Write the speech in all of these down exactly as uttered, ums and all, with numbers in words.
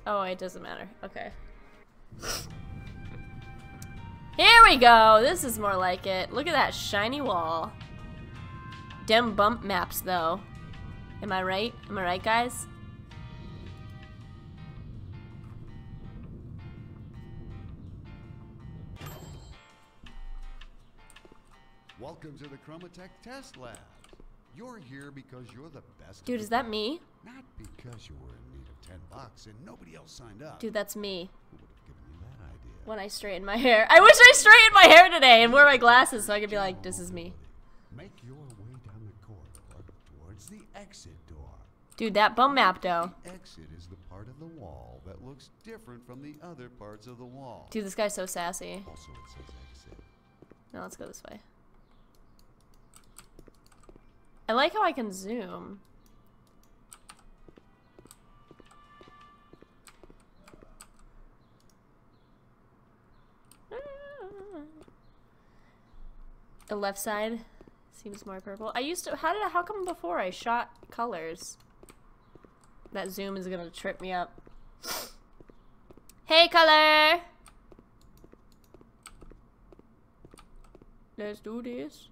Oh, it doesn't matter. Okay. Here we go. This is more like it. Look at that shiny wall. Dem bump maps, though. Am I right? Am I right, guys? Welcome to the Chromatech Test Lab. You're here because you're the best. Dude, is that me? Not because you were in need of ten bucks and nobody else signed up. Dude, that's me. Who would have given you that idea? When I straighten my hair. I wish I straightened my hair today and wore my glasses so I could be like, this is me. Make your way down the corridor towards the exit door. Dude, that bum map, though. The exit is the part of the wall that looks different from the other parts of the wall. Dude, this guy's so sassy. Also, it says exit. No, let's go this way. I like how I can zoom. The left side seems more purple. I used to, how did I, how come before I shot colors? That zoom is gonna trip me up. Hey, color! Let's do this.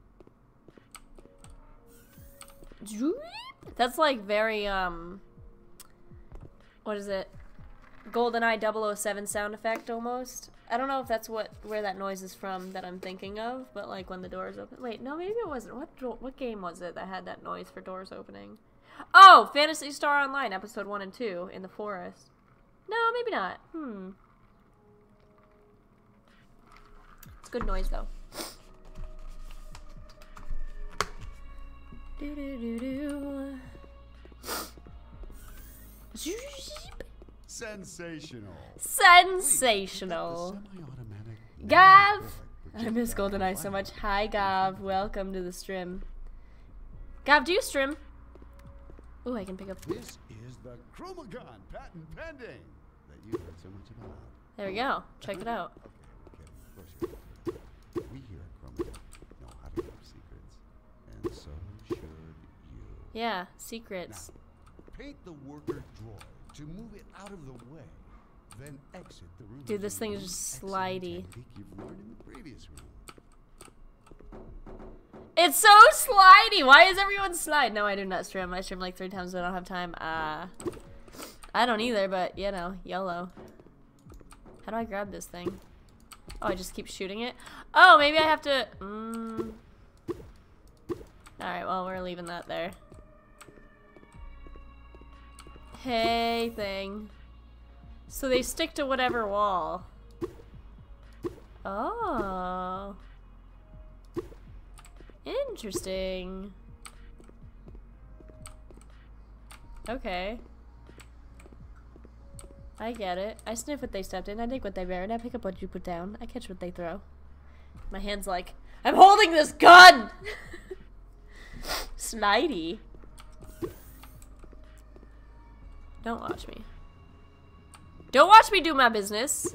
That's like very, um, what is it? GoldenEye double oh seven sound effect almost. I don't know if that's what where that noise is from that I'm thinking of, but like when the doors open. Wait, no, maybe it wasn't. What what game was it that had that noise for doors opening? Oh, Phantasy Star Online, episode one and two in the forest. No, maybe not. Hmm. It's good noise though. Do do do do. Sensational. Sensational. Gav! I miss GoldenEye so much. Hi, Gav. Welcome to the stream. Gav, do you stream? Ooh, I can pick up. This is the Chromagon patent pending that you heard so much about. There we go. Check it out. Okay, okay, of course you We here at Chromagon know how to keep secrets, and so should you. Yeah, secrets. Now, paint the worker droid to move it out of the way. Then exit the room. Dude, this thing is just slidey. You've learned in the previous room. It's so slidey. Why is everyone slide? No, I do not stream. I stream like three times. I don't have time. Uh, I don't either, but you know, YOLO. How do I grab this thing? Oh, I just keep shooting it. Oh, maybe I have to. Mm. All right. Well, we're leaving that there. Hey, thing. So they stick to whatever wall. Oh. Interesting. Okay. I get it. I sniff what they stepped in. I dig what they bear, and I pick up what you put down. I catch what they throw. My hand's like, I'm holding this gun! Snidey. Don't watch me. Don't watch me do my business.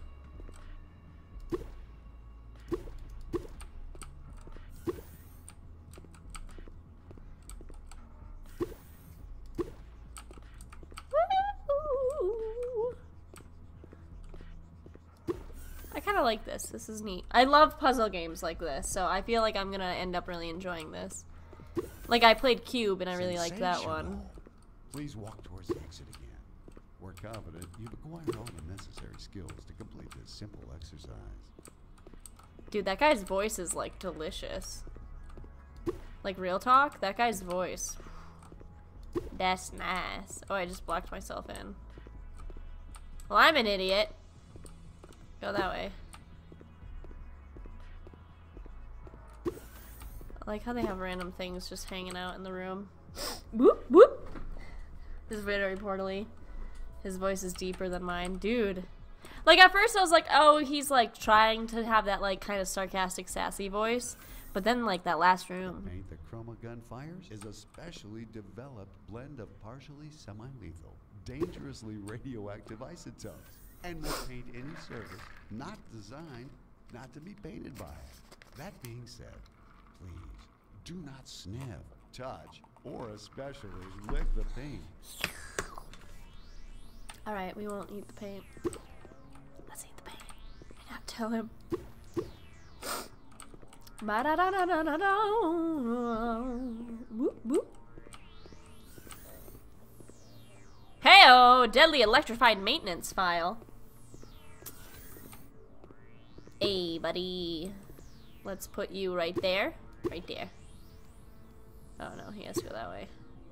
I kind of like this. This is neat. I love puzzle games like this, so I feel like I'm gonna end up really enjoying this. Like, I played Cube, and I really liked that one. Please walk towards the exit again. We're confident you've acquired all the necessary skills to complete this simple exercise. Dude, that guy's voice is, like, delicious. Like, real talk? That guy's voice. That's nice. Oh, I just blocked myself in. Well, I'm an idiot. Go that way. I like how they have random things just hanging out in the room. Whoop, whoop. This is very portally. His voice is deeper than mine. Dude. Like, at first I was like, oh, he's, like, trying to have that, like, kind of sarcastic, sassy voice. But then, like, that last room. The paint that Chromagun fires is a specially developed blend of partially semi-lethal, dangerously radioactive isotopes. And will paint any surface not designed not to be painted by it. That being said, please do not sniff, touch, or especially lick the paint. Alright, we won't eat the paint. Let's eat the paint. And not tell him. Ba da da da da da da. Whoop whoop. Hey-oh! Deadly electrified maintenance file. Hey, buddy. Let's put you right there. Right there. Oh no, he has to go that way.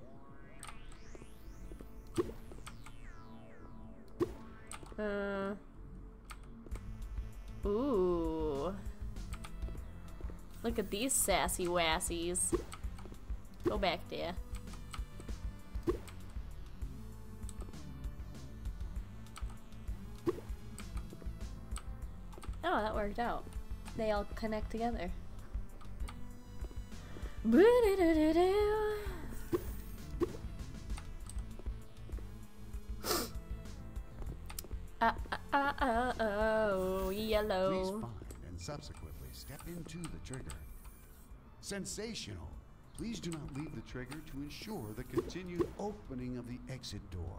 Uh. Ooh. Look at these sassy wassies. Go back there. Oh, that worked out. They all connect together. Uh, uh, uh, uh, oh, yellow. Please find and subsequently step into the trigger. Sensational. Please do not leave the trigger to ensure the continued opening of the exit door.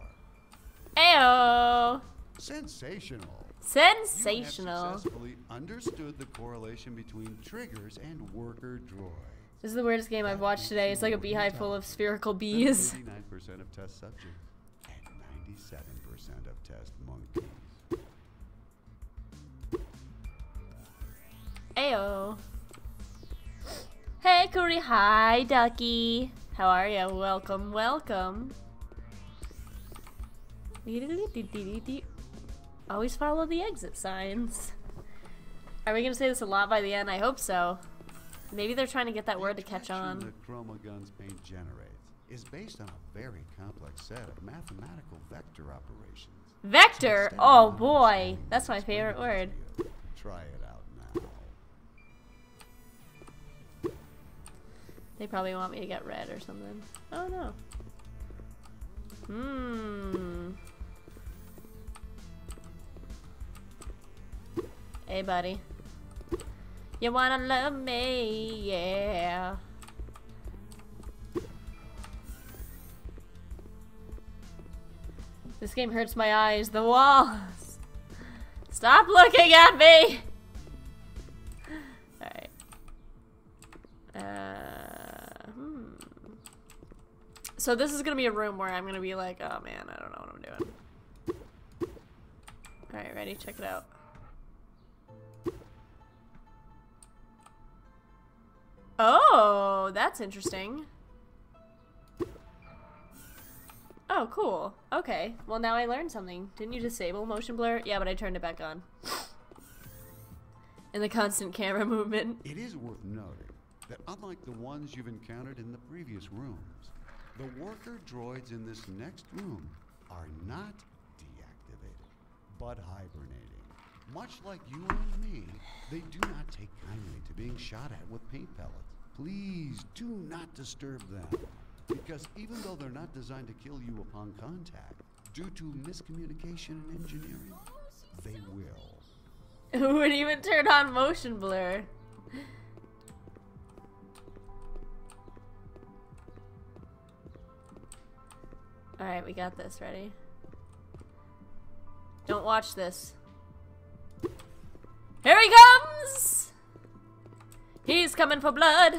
Ayo! Sensational. Sensational. You have successfully understood the correlation between triggers and worker droids. This is the weirdest game I've watched today. It's like a beehive full of spherical bees. eighty-nine percent of test subjects and ninety-seven percent of test monkeys. Ayo. Hey, Curry. Hi, Ducky. How are you? Welcome, welcome. Always follow the exit signs. Are we gonna say this a lot by the end? I hope so. Maybe they're trying to get that word to catch on. The Chroma Guns paint generates is based on a very complex set of mathematical vector operations. Vector? So oh boy, that's my favorite word. Try it out now. They probably want me to get red or something. Oh no. Hmm. Hey, buddy. You wanna love me? Yeah. This game hurts my eyes. The walls. Stop looking at me! Alright. Uh, hmm. So this is gonna be a room where I'm gonna be like, oh man, I don't know what I'm doing. Alright, ready? Check it out. Oh, that's interesting. Oh, cool. Okay. Well, now I learned something. Didn't you disable motion blur? Yeah, but I turned it back on. And the constant camera movement. It is worth noting that unlike the ones you've encountered in the previous rooms, the worker droids in this next room are not deactivated, but hibernating. Much like you and me, they do not take kindly to being shot at with paint pellets. Please do not disturb them, because even though they're not designed to kill you upon contact, due to miscommunication and engineering, they will. Who would even turn on motion blur? Alright, we got this. Ready? Don't watch this. Here he comes! He's coming for blood!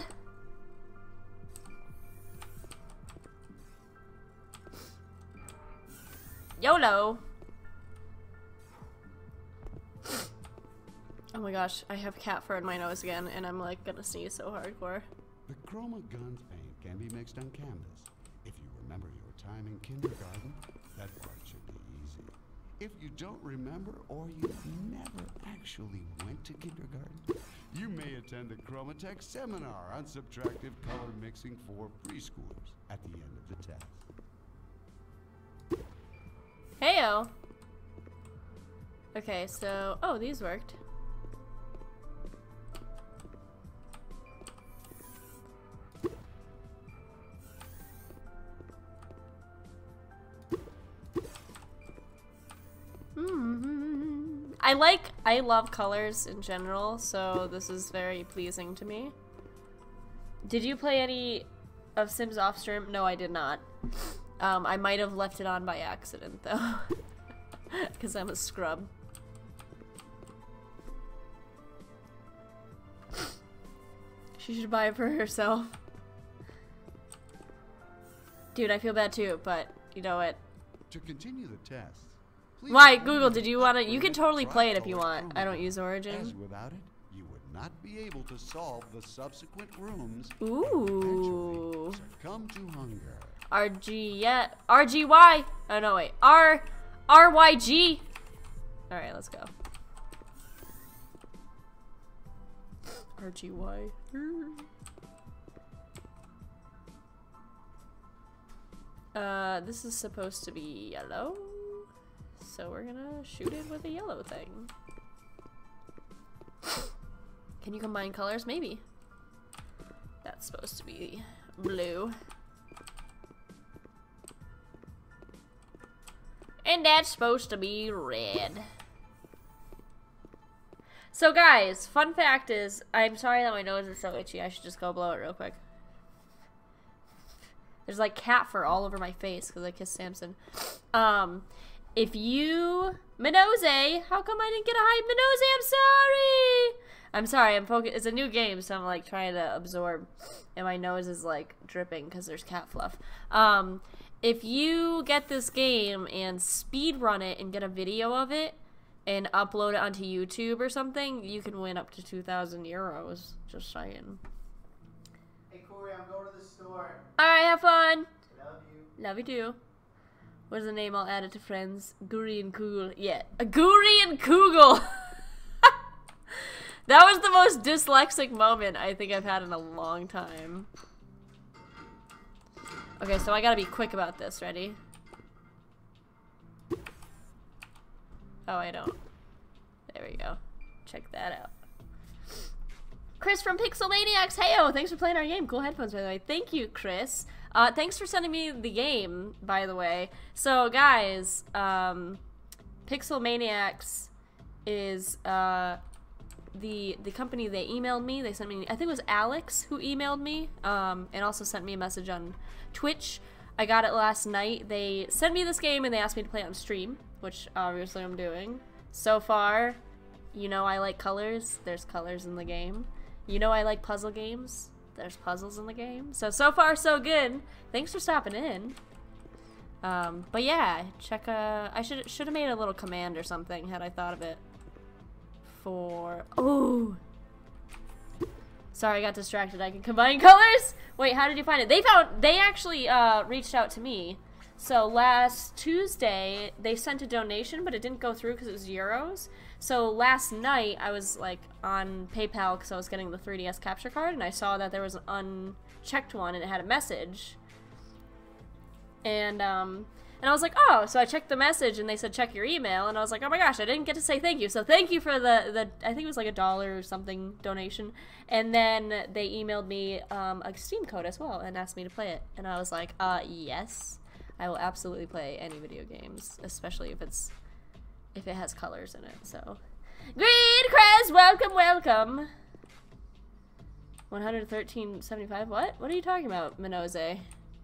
YOLO! Oh my gosh, I have cat fur in my nose again, and I'm like gonna sneeze so hardcore. The Chroma Guns paint can be mixed on canvas. If you remember your time in kindergarten, that part should be easy. If you don't remember, or you never actually went to kindergarten, you may attend the Chromatech seminar on subtractive color mixing for preschoolers at the end of the test. Heyo! Okay, so... Oh, these worked. Mm-hmm. I like, I love colors in general, so this is very pleasing to me. Did you play any of Sims Offstream? No, I did not. Um, I might have left it on by accident, though. Because I'm a scrub. She should buy it for herself. Dude, I feel bad too, but you know what? To continue the test. Why, Google, did you want to? You can totally play it if you want. I don't use Origin. As without it, you would not be able to solve the subsequent rooms. Ooh. Succumb to hunger. R G, yeah. R G Y. Oh, no, wait. R, R Y G. All right, let's go. R G Y. Uh, this is supposed to be yellow. So we're gonna shoot it with a yellow thing. Can you combine colors? Maybe. That's supposed to be blue. And that's supposed to be red. So guys, fun fact is, I'm sorry that my nose is so itchy. I should just go blow it real quick. There's like cat fur all over my face because I kissed Samson. Um, if you... Minose! How come I didn't get a hype? Minose, I'm sorry! I'm sorry, I'm focused. It's a new game, so I'm like trying to absorb. And my nose is like dripping because there's cat fluff. Um, if you get this game and speed run it and get a video of it and upload it onto YouTube or something, you can win up to two thousand euros. Just saying. Hey Corey, I'm going to the store. Alright, have fun! Love you. Love you too. What is the name? I'll add it to friends. Guri and Kugel. Yeah. A Guri and Kugel! That was the most dyslexic moment I think I've had in a long time. Okay, so I gotta be quick about this. Ready? Oh, I don't. There we go. Check that out. Chris from Pixelmaniacs. Heyo, thanks for playing our game. Cool headphones, by the way. Thank you, Chris. Uh, thanks for sending me the game, by the way. So, guys, um, Pixelmaniacs is uh, the the company. They emailed me. They sent me. I think it was Alex who emailed me, um, and also sent me a message on Twitch. I got it last night. They sent me this game and they asked me to play it on stream, which obviously I'm doing. So far, you know I like colors. There's colors in the game. You know I like puzzle games. There's puzzles in the game. So, so far so good. Thanks for stopping in. Um, but yeah, check, uh, I should should have made a little command or something had I thought of it. For, ooh. Sorry, I got distracted. I can combine colors? Wait, how did you find it? They found, they actually, uh, reached out to me. So last Tuesday, they sent a donation, but it didn't go through because it was euros. So last night, I was like on PayPal because I was getting the three D S capture card, and I saw that there was an unchecked one, and it had a message. And um, and I was like, oh, so I checked the message, and they said check your email, and I was like, oh my gosh, I didn't get to say thank you. So thank you for the the I think it was like a dollar or something donation, and then they emailed me um, a Steam code as well and asked me to play it, and I was like, uh, yes. I will absolutely play any video games, especially if it's if it has colors in it. So, Green Crest, welcome, welcome. one thirteen seventy-five. What? What are you talking about, Minose?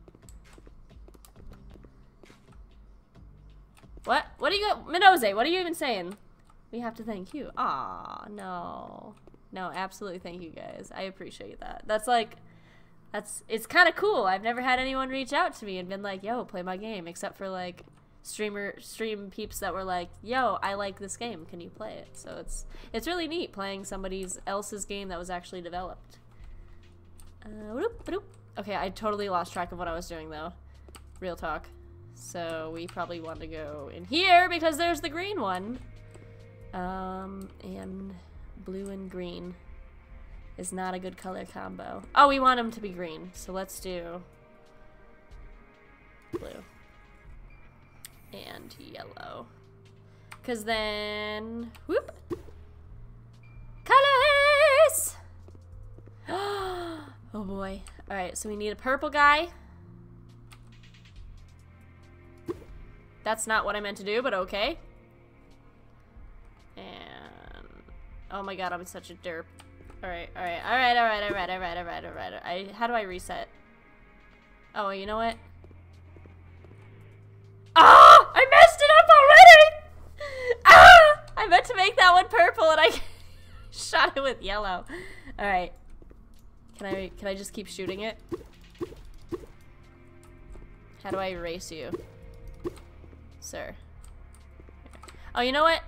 What? What are you, Minose? What are you even saying? We have to thank you. Aw, no, no, absolutely thank you guys. I appreciate that. That's like. That's, it's kind of cool. I've never had anyone reach out to me and been like, yo, play my game, except for like streamer, stream peeps that were like, yo, I like this game, can you play it? So it's, it's really neat playing somebody else's game that was actually developed. Uh, whoop, whoop. Okay, I totally lost track of what I was doing though. Real talk. So we probably want to go in here because there's the green one. Um, and blue and green is not a good color combo. Oh, we want them to be green, so let's do blue and yellow. Cause then, whoop, colors. Oh boy. All right, so we need a purple guy. That's not what I meant to do, but okay. And oh my god, I'm such a derp. Alright, alright, alright, alright, alright, alright, alright, alright. I, how do I reset? Oh, you know what? Oh! I messed it up already! with yellow. All right. Can I can I just keep shooting it? How do I erase you, sir? Oh, you know what?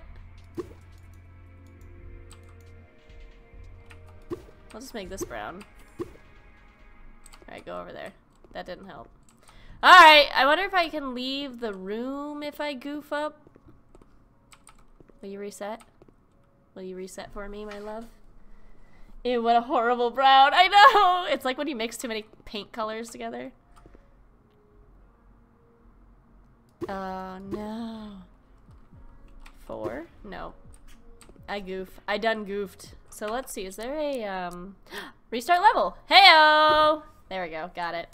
I'll just make this brown. Alright, go over there. That didn't help. Alright, I wonder if I can leave the room if I goof up. Will you reset? Will you reset for me, my love? Ew, what a horrible brown. I know! It's like when you mix too many paint colors together. Oh, no. Four? No. I goof. I done goofed. So let's see. Is there a um restart level? Heyo! There we go. Got it.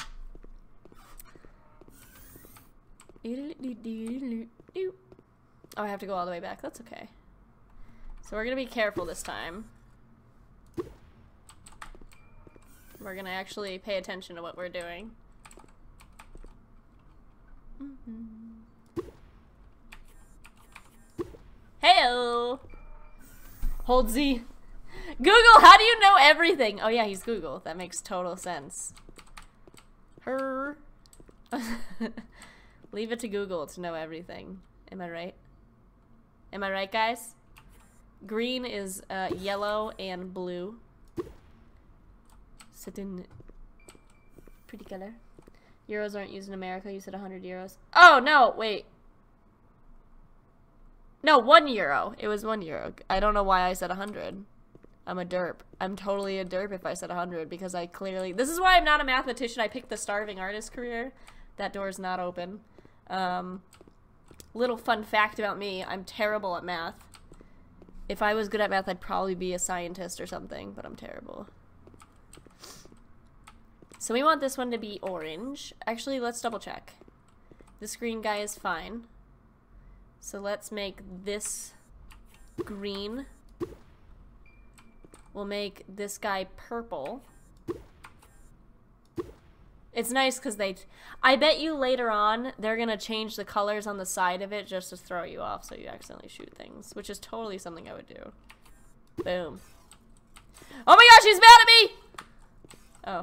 Oh, I have to go all the way back. That's okay. So we're gonna be careful this time. We're gonna actually pay attention to what we're doing. Mm-hmm. Heyo! Hold Z. Google, how do you know everything? Oh yeah, he's Google. That makes total sense. Her. Leave it to Google to know everything. Am I right? Am I right, guys? Green is uh, yellow and blue. Certain pretty color. Euros aren't used in America. You said one hundred euros. Oh, no, wait. No, one euro. It was one euro. I don't know why I said one hundred. I'm a derp. I'm totally a derp if I said one hundred because I clearly... This is why I'm not a mathematician. I picked the starving artist career. That door's not open. Um, little fun fact about me. I'm terrible at math. If I was good at math, I'd probably be a scientist or something, but I'm terrible. So we want this one to be orange. Actually, let's double check. This green guy is fine. So let's make this green. We'll make this guy purple. It's nice because they... I bet you later on they're going to change the colors on the side of it just to throw you off so you accidentally shoot things, which is totally something I would do. Boom. Oh my gosh, he's mad at me! Oh.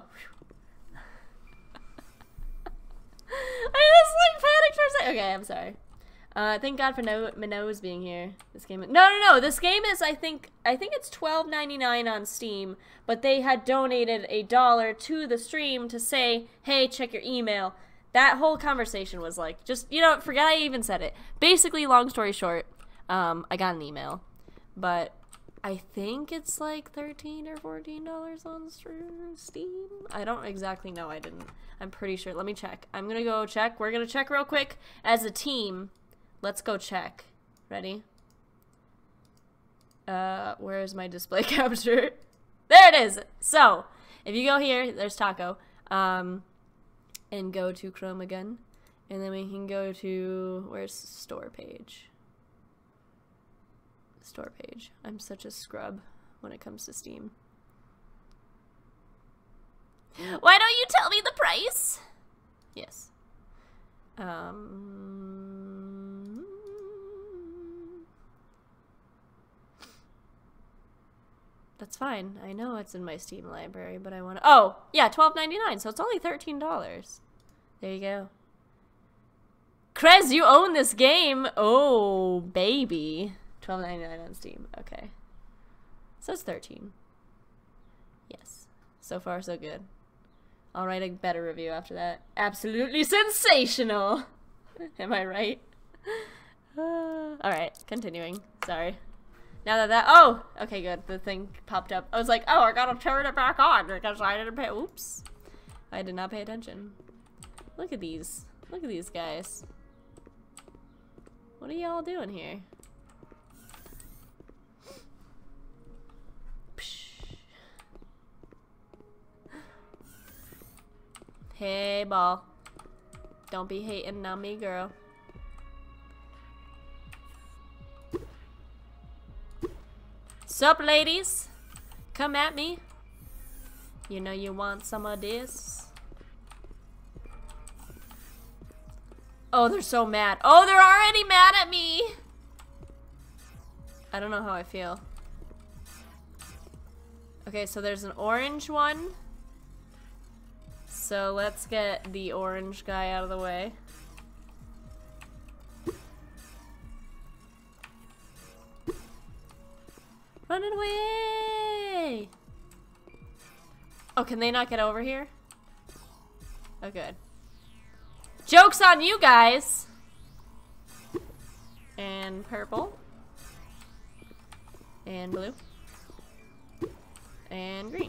I just like panicked for a second. Okay, I'm sorry. Uh, thank God for no Minnows being here. This game. No, no, no. This game is. I think. I think it's twelve ninety-nine on Steam. But they had donated a dollar to the stream to say, "Hey, check your email." That whole conversation was like, just you know, forget I even said it. Basically, long story short, um, I got an email, but I think it's like thirteen or fourteen dollars on Steam. I don't exactly know. I didn't. I'm pretty sure. Let me check. I'm gonna go check. We're gonna check real quick as a team. Let's go check. Ready? Uh, where is my display capture? There it is! So, if you go here, there's Taco. Um, and go to Chrome again. And then we can go to, where's the store page? Store page. I'm such a scrub when it comes to Steam. Why don't you tell me the price? Yes. Um, that's fine. I know it's in my Steam library, but I want to. Oh, yeah, twelve ninety-nine. So it's only thirteen dollars. There you go. Krez, you own this game. Oh, baby. twelve ninety-nine on Steam. Okay. So it's thirteen. Yes. So far, so good. I'll write a better review after that. Absolutely sensational! Am I right? Uh, Alright, continuing. Sorry. Now that that- oh! Okay, good. The thing popped up. I was like, oh, I gotta turn it back on because I didn't pay- oops. I did not pay attention. Look at these. Look at these guys. What are y'all doing here? Hey, ball. Don't be hating on me, girl. Sup, ladies? Come at me. You know you want some of this. Oh, they're so mad. Oh, they're already mad at me. I don't know how I feel. Okay, so there's an orange one. So let's get the orange guy out of the way. Run away! Oh, can they not get over here? Oh, good. Joke's on you guys! And purple. And blue. And green.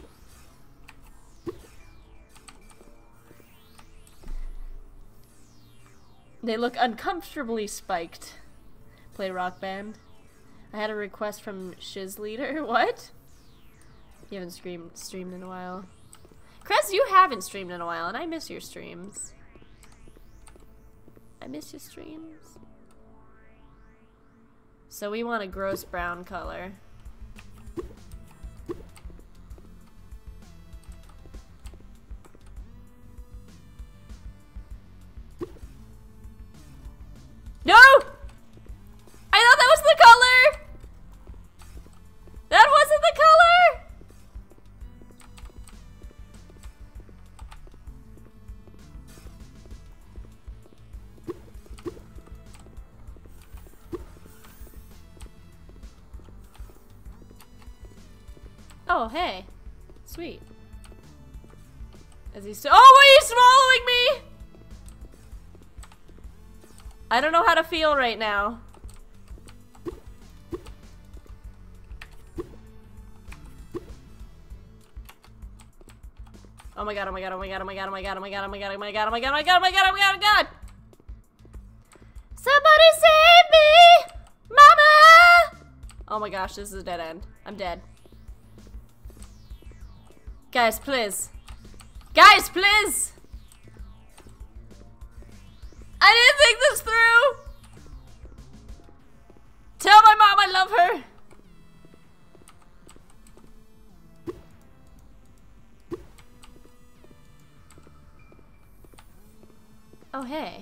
They look uncomfortably spiked. Play Rock Band. I had a request from Shiz Leader. What? You haven't streamed streamed in a while. Krez, you haven't streamed in a while, and I miss your streams. I miss your streams. So we want a gross brown color. No! I thought that was the color! That wasn't the color! Oh, hey. Sweet. Is he still- Oh, he's swallowing me! I don't know how to feel right now. Oh my god, oh my god, oh my god, oh my god, oh my god, oh my god, oh my god, oh my god, oh my god, oh my god, oh my god, oh my god, oh my god! Somebody save me! Mama! Oh my gosh, this is a dead end. I'm dead. Guys, please. Guys, please! I didn't think this through! Tell my mom I love her! Oh, hey.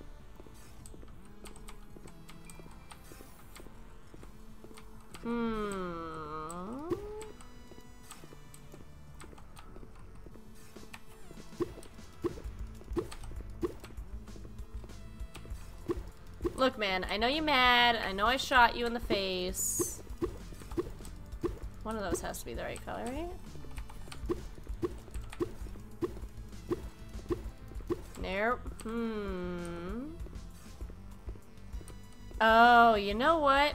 Hmm. Look, man, I know you're mad. I know I shot you in the face. One of those has to be the right color, right? Nope. Hmm. Oh, you know what?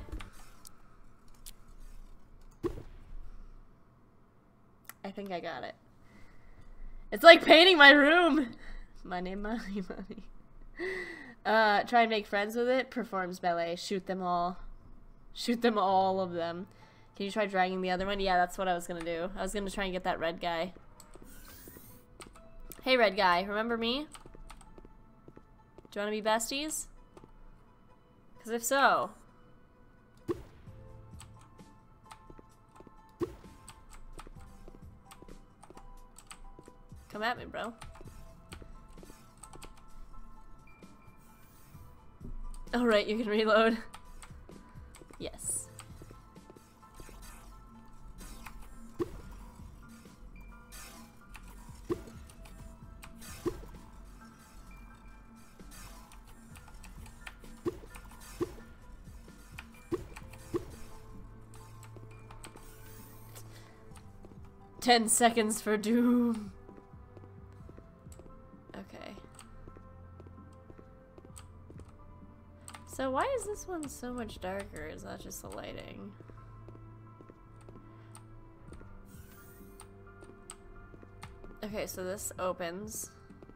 I think I got it. It's like painting my room. Money, money, money. Uh, try and make friends with it. Performs ballet. Shoot them all. Shoot them all of them. Can you try dragging the other one? Yeah, that's what I was gonna do. I was gonna try and get that red guy. Hey, red guy. Remember me? Do you wanna be besties? Because if so... Come at me, bro. Oh, right, you can reload. Yes. Ten seconds for doom. Okay. So why is this one so much darker? Is that just the lighting? Okay, so this opens.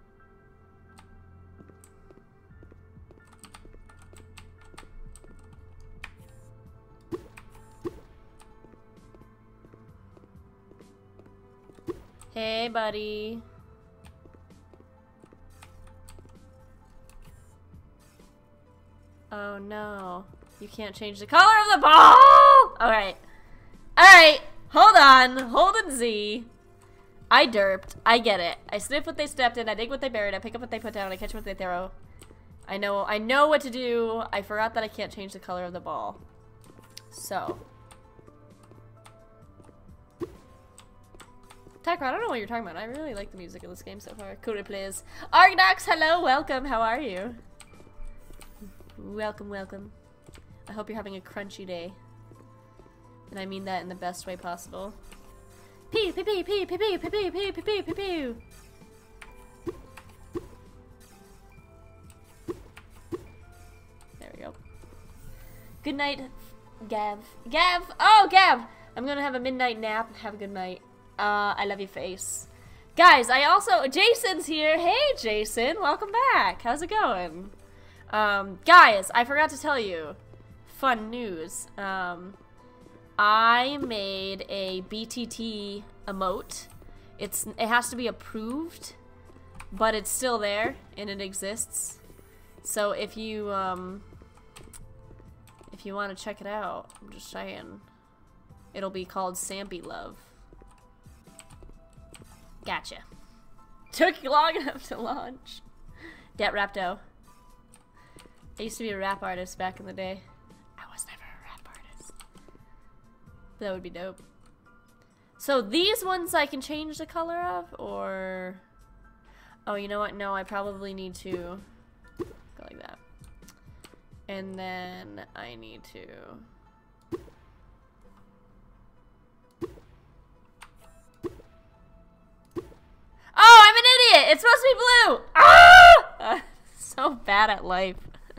Hey, buddy. Oh no. You can't change the color of the ball! Alright. Alright. Hold on. Hold and Z. I derped. I get it. I sniff what they stepped in. I dig what they buried. I pick up what they put down. I catch what they throw. I know. I know what to do. I forgot that I can't change the color of the ball. So. Tycho, I don't know what you're talking about. I really like the music of this game so far. Kuri plays. Argnox, hello, welcome. How are you? Welcome, welcome. I hope you're having a crunchy day. And I mean that in the best way possible. Pew, pew, pew, pew, pew, pew, pew, pew, pew, pew, pew, pew. There we go. Good night, Gav. Gav! Oh, Gav! I'm gonna have a midnight nap. Have a good night. Uh, I love your face. Guys, I also... Jason's here. Hey, Jason. Welcome back. How's it going? Um, guys, I forgot to tell you. Fun news. Um, I made a B T T emote. It's It has to be approved, but it's still there, and it exists. So if you, um... if you want to check it out, I'm just saying. It'll be called Sampy Love. Gotcha. Took long enough to launch. Dat Rapto. I used to be a rap artist back in the day. I was never a rap artist. That would be dope. So these ones I can change the color of, or... Oh, you know what? No, I probably need to go like that. And then I need to... Oh, I'm an idiot! It's supposed to be blue! Ah! So bad at life.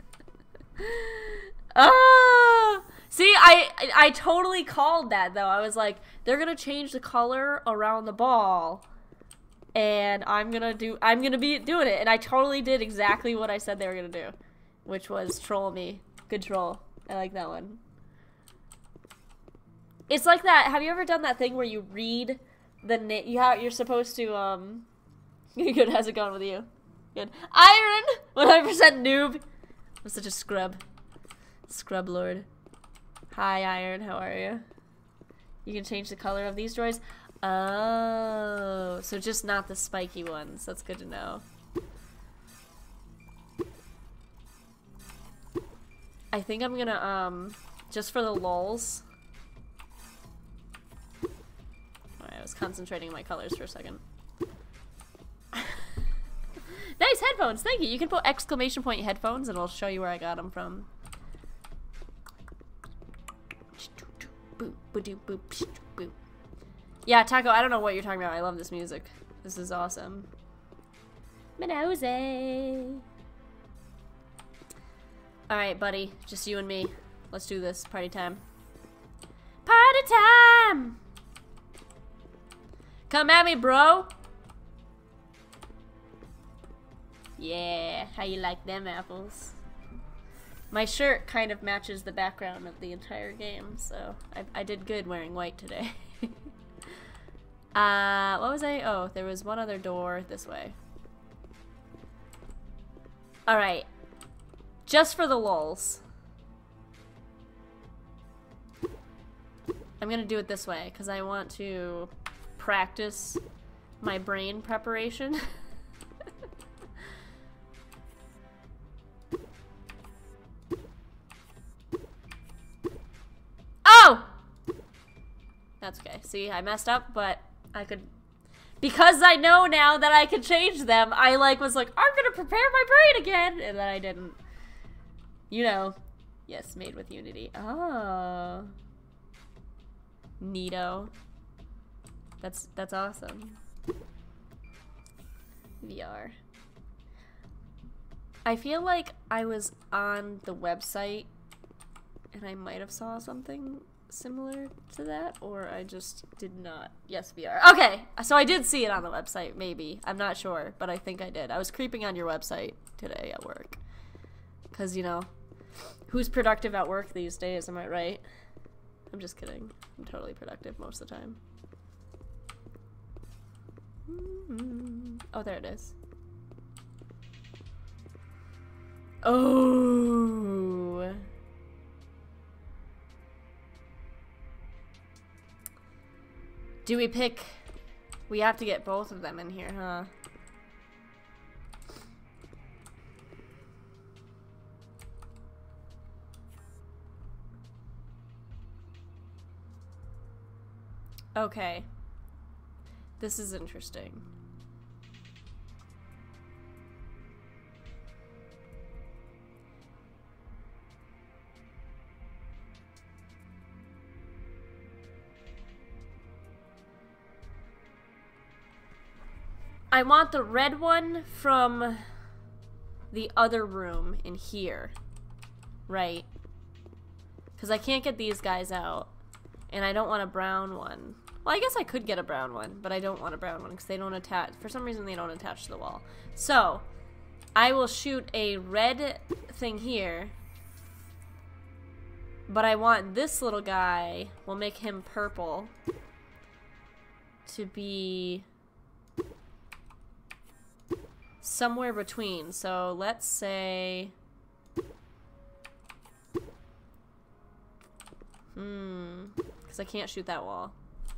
Ah! See, I, I I totally called that though. I was like, they're gonna change the color around the ball, and I'm gonna do I'm gonna be doing it, and I totally did exactly what I said they were gonna do, which was troll me. Good troll. I like that one. It's like that. Have you ever done that thing where you read the name? You have you're supposed to um. Good. How's it going with you? Good. Iron, one hundred percent noob. I'm such a scrub. Scrub lord. Hi, Iron. How are you? You can change the color of these droids. Oh, so just not the spiky ones. That's good to know. I think I'm gonna um, just for the lulz. Alright, I was concentrating on my colors for a second. Nice headphones, thank you. You can put exclamation point headphones and it'll show you where I got them from. Yeah, Taco, I don't know what you're talking about. I love this music. This is awesome. Minose. Alright, buddy. Just you and me. Let's do this. Party time. Party time! Come at me, bro! Yeah, how you like them apples? My shirt kind of matches the background of the entire game, so I, I did good wearing white today. uh, what was I? Oh, there was one other door this way. Alright. Just for the lulz. I'm gonna do it this way, because I want to practice my brain preparation. Oh! That's okay. See, I messed up, but I could... Because I know now that I can change them, I like was like, I'm gonna prepare my brain again! And then I didn't. You know. Yes, made with Unity. Oh. Neato. That's, that's awesome. V R. I feel like I was on the website and I might have saw something similar to that, or I just did not. Yes, V R. Okay, so I did see it on the website, maybe. I'm not sure, but I think I did. I was creeping on your website today at work. Because, you know, who's productive at work these days, am I right? I'm just kidding. I'm totally productive most of the time. Mm-hmm. Oh, there it is. Oh. Do we pick... We have to get both of them in here, huh? Okay. This is interesting. I want the red one from the other room in here. Right. Because I can't get these guys out. And I don't want a brown one. Well, I guess I could get a brown one, but I don't want a brown one because they don't attach. For some reason, they don't attach to the wall. So, I will shoot a red thing here. But I want this little guy, we'll make him purple, to be somewhere between. So let's say, hmm, because I can't shoot that wall.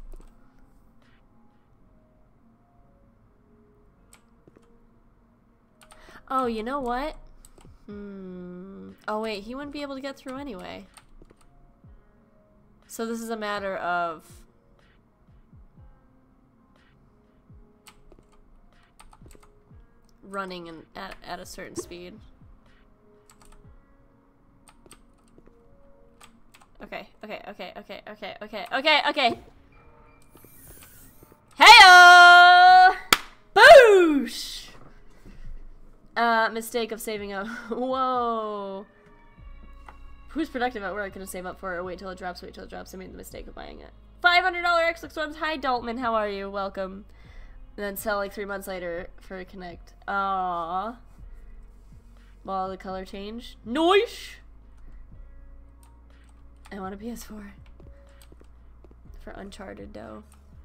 Oh, you know what? Hmm. Oh wait, he wouldn't be able to get through anyway. So this is a matter of running and at, at a certain speed. Okay, okay, okay, okay, okay, okay, okay, okay. Heyo! Boosh! Uh, mistake of saving up. Whoa. Who's productive at work? Gonna save up for it or wait till it drops, wait till it drops. I made the mistake of buying it. five hundred dollar X X ones. Hi, Daltman. How are you? Welcome. And then sell like three months later for a Connect. Aww. Well, the color change. Nice! I want a P S four. For Uncharted, though.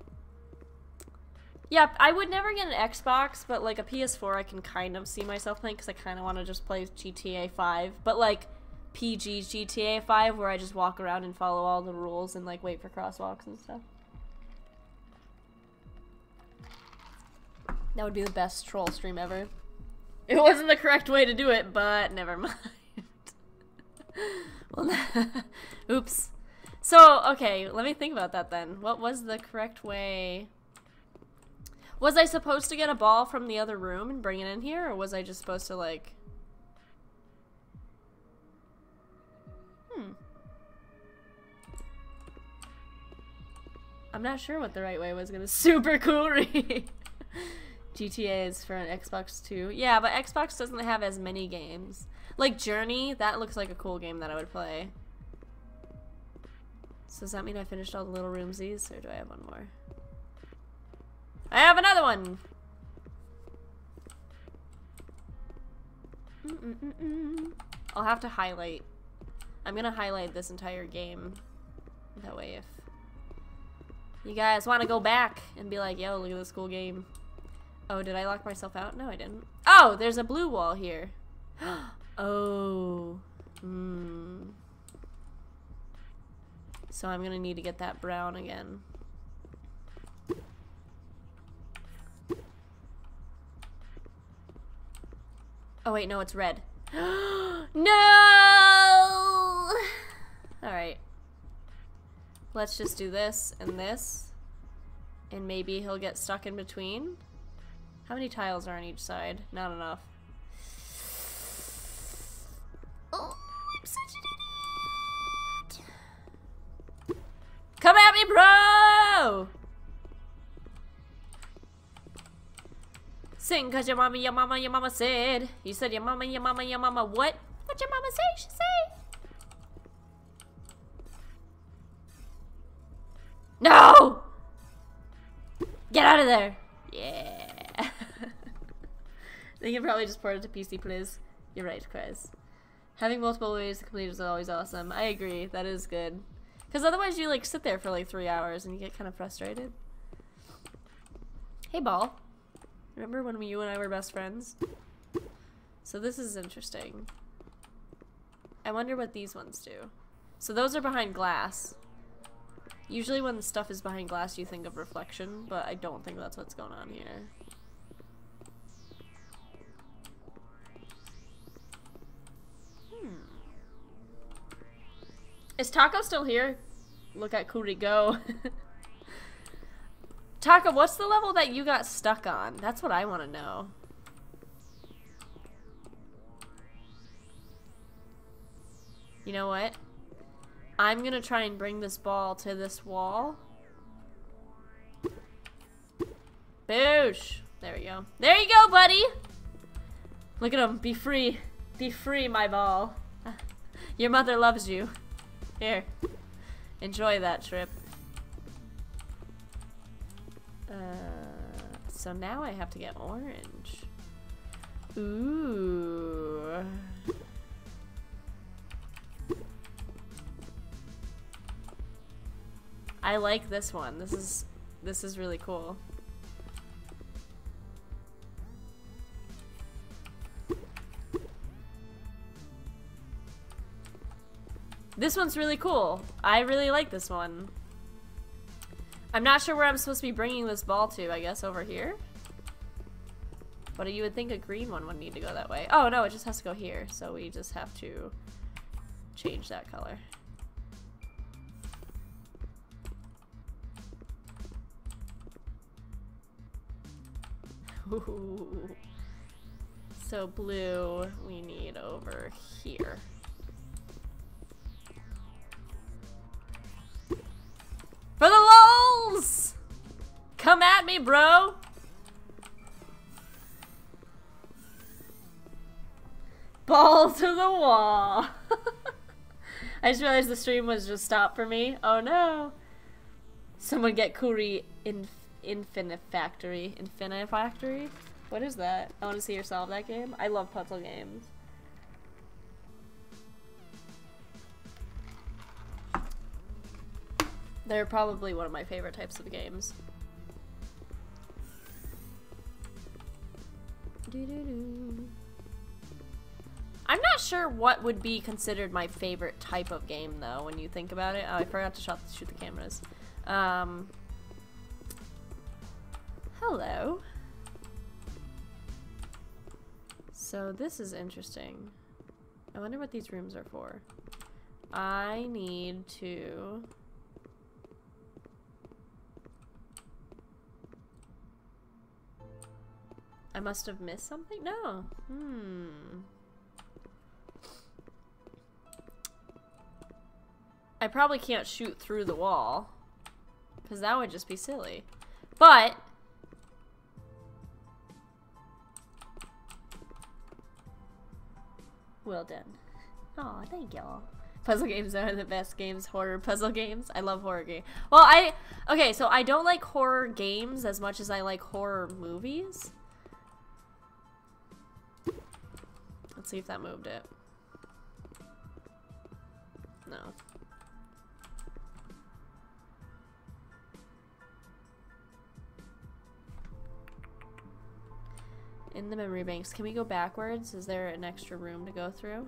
Yeah, I would never get an Xbox, but like a P S four I can kind of see myself playing because I kind of want to just play G T A five. But like P G G T A five where I just walk around and follow all the rules and like wait for crosswalks and stuff. That would be the best troll stream ever. It wasn't the correct way to do it, but never mind. Well, oops. So, okay, let me think about that then. What was the correct way? Was I supposed to get a ball from the other room and bring it in here, or was I just supposed to, like... Hmm. I'm not sure what the right way was gonna... Super cool read! G T A is for an Xbox too. Yeah, but Xbox doesn't have as many games. Like Journey, that looks like a cool game that I would play. So does that mean I finished all the little roomsies, or do I have one more? I have another one! Mm -mm -mm -mm. I'll have to highlight. I'm gonna highlight this entire game. That way if you guys want to go back and be like, yo, look at this cool game. Oh, did I lock myself out? No, I didn't. Oh, there's a blue wall here. Oh. Hmm. So I'm gonna need to get that brown again. Oh wait, no, it's red. No! Alright. Let's just do this and this. And maybe he'll get stuck in between. How many tiles are on each side? Not enough. Oh, I'm such an idiot! Come at me, bro! Sing cause your mama, your mama, your mama said. You said your mama, your mama, your mama what? What your mama say? She say. No! Get out of there! Yeah. They can probably just port it to P C, please. You're right, Chris. Having multiple ways to complete is always awesome. I agree. That is good. Because otherwise you like sit there for like three hours and you get kind of frustrated. Hey, Ball. Remember when we, you and I were best friends? So this is interesting. I wonder what these ones do. So those are behind glass. Usually when the stuff is behind glass you think of reflection, but I don't think that's what's going on here. Hmm. Is Taco still here? Look at Kuri go. Taka, what's the level that you got stuck on? That's what I want to know. You know what? I'm gonna try and bring this ball to this wall. Boosh! There we go. There you go, buddy! Look at him. Be free. Be free, my ball. Your mother loves you. Here. Enjoy that trip. Uh, so now I have to get orange. Ooh. I like this one. This is this is really cool. This one's really cool. I really like this one. I'm not sure where I'm supposed to be bringing this ball to. I guess over here? But you would think a green one would need to go that way. Oh no, it just has to go here. So we just have to change that color. Ooh. So blue we need over here. For the lulz! Come at me, bro! Ball to the wall! I just realized the stream was just stopped for me. Oh no! Someone get Kuri in Infinifactory. Infinifactory? What is that? I want to see her solve that game. I love puzzle games. They're probably one of my favorite types of games. Doo-doo-doo. I'm not sure what would be considered my favorite type of game, though, when you think about it. Oh, I forgot to shot, shoot the cameras. Um, hello. So this is interesting. I wonder what these rooms are for. I need to... I must have missed something? No. Hmm. I probably can't shoot through the wall, because that would just be silly. But well done. Oh, thank y'all. Puzzle games are the best games. Horror puzzle games. I love horror games. Well, I okay, so I don't like horror games as much as I like horror movies. Let's see if that moved it. No. In the memory banks. Can we go backwards? Is there an extra room to go through?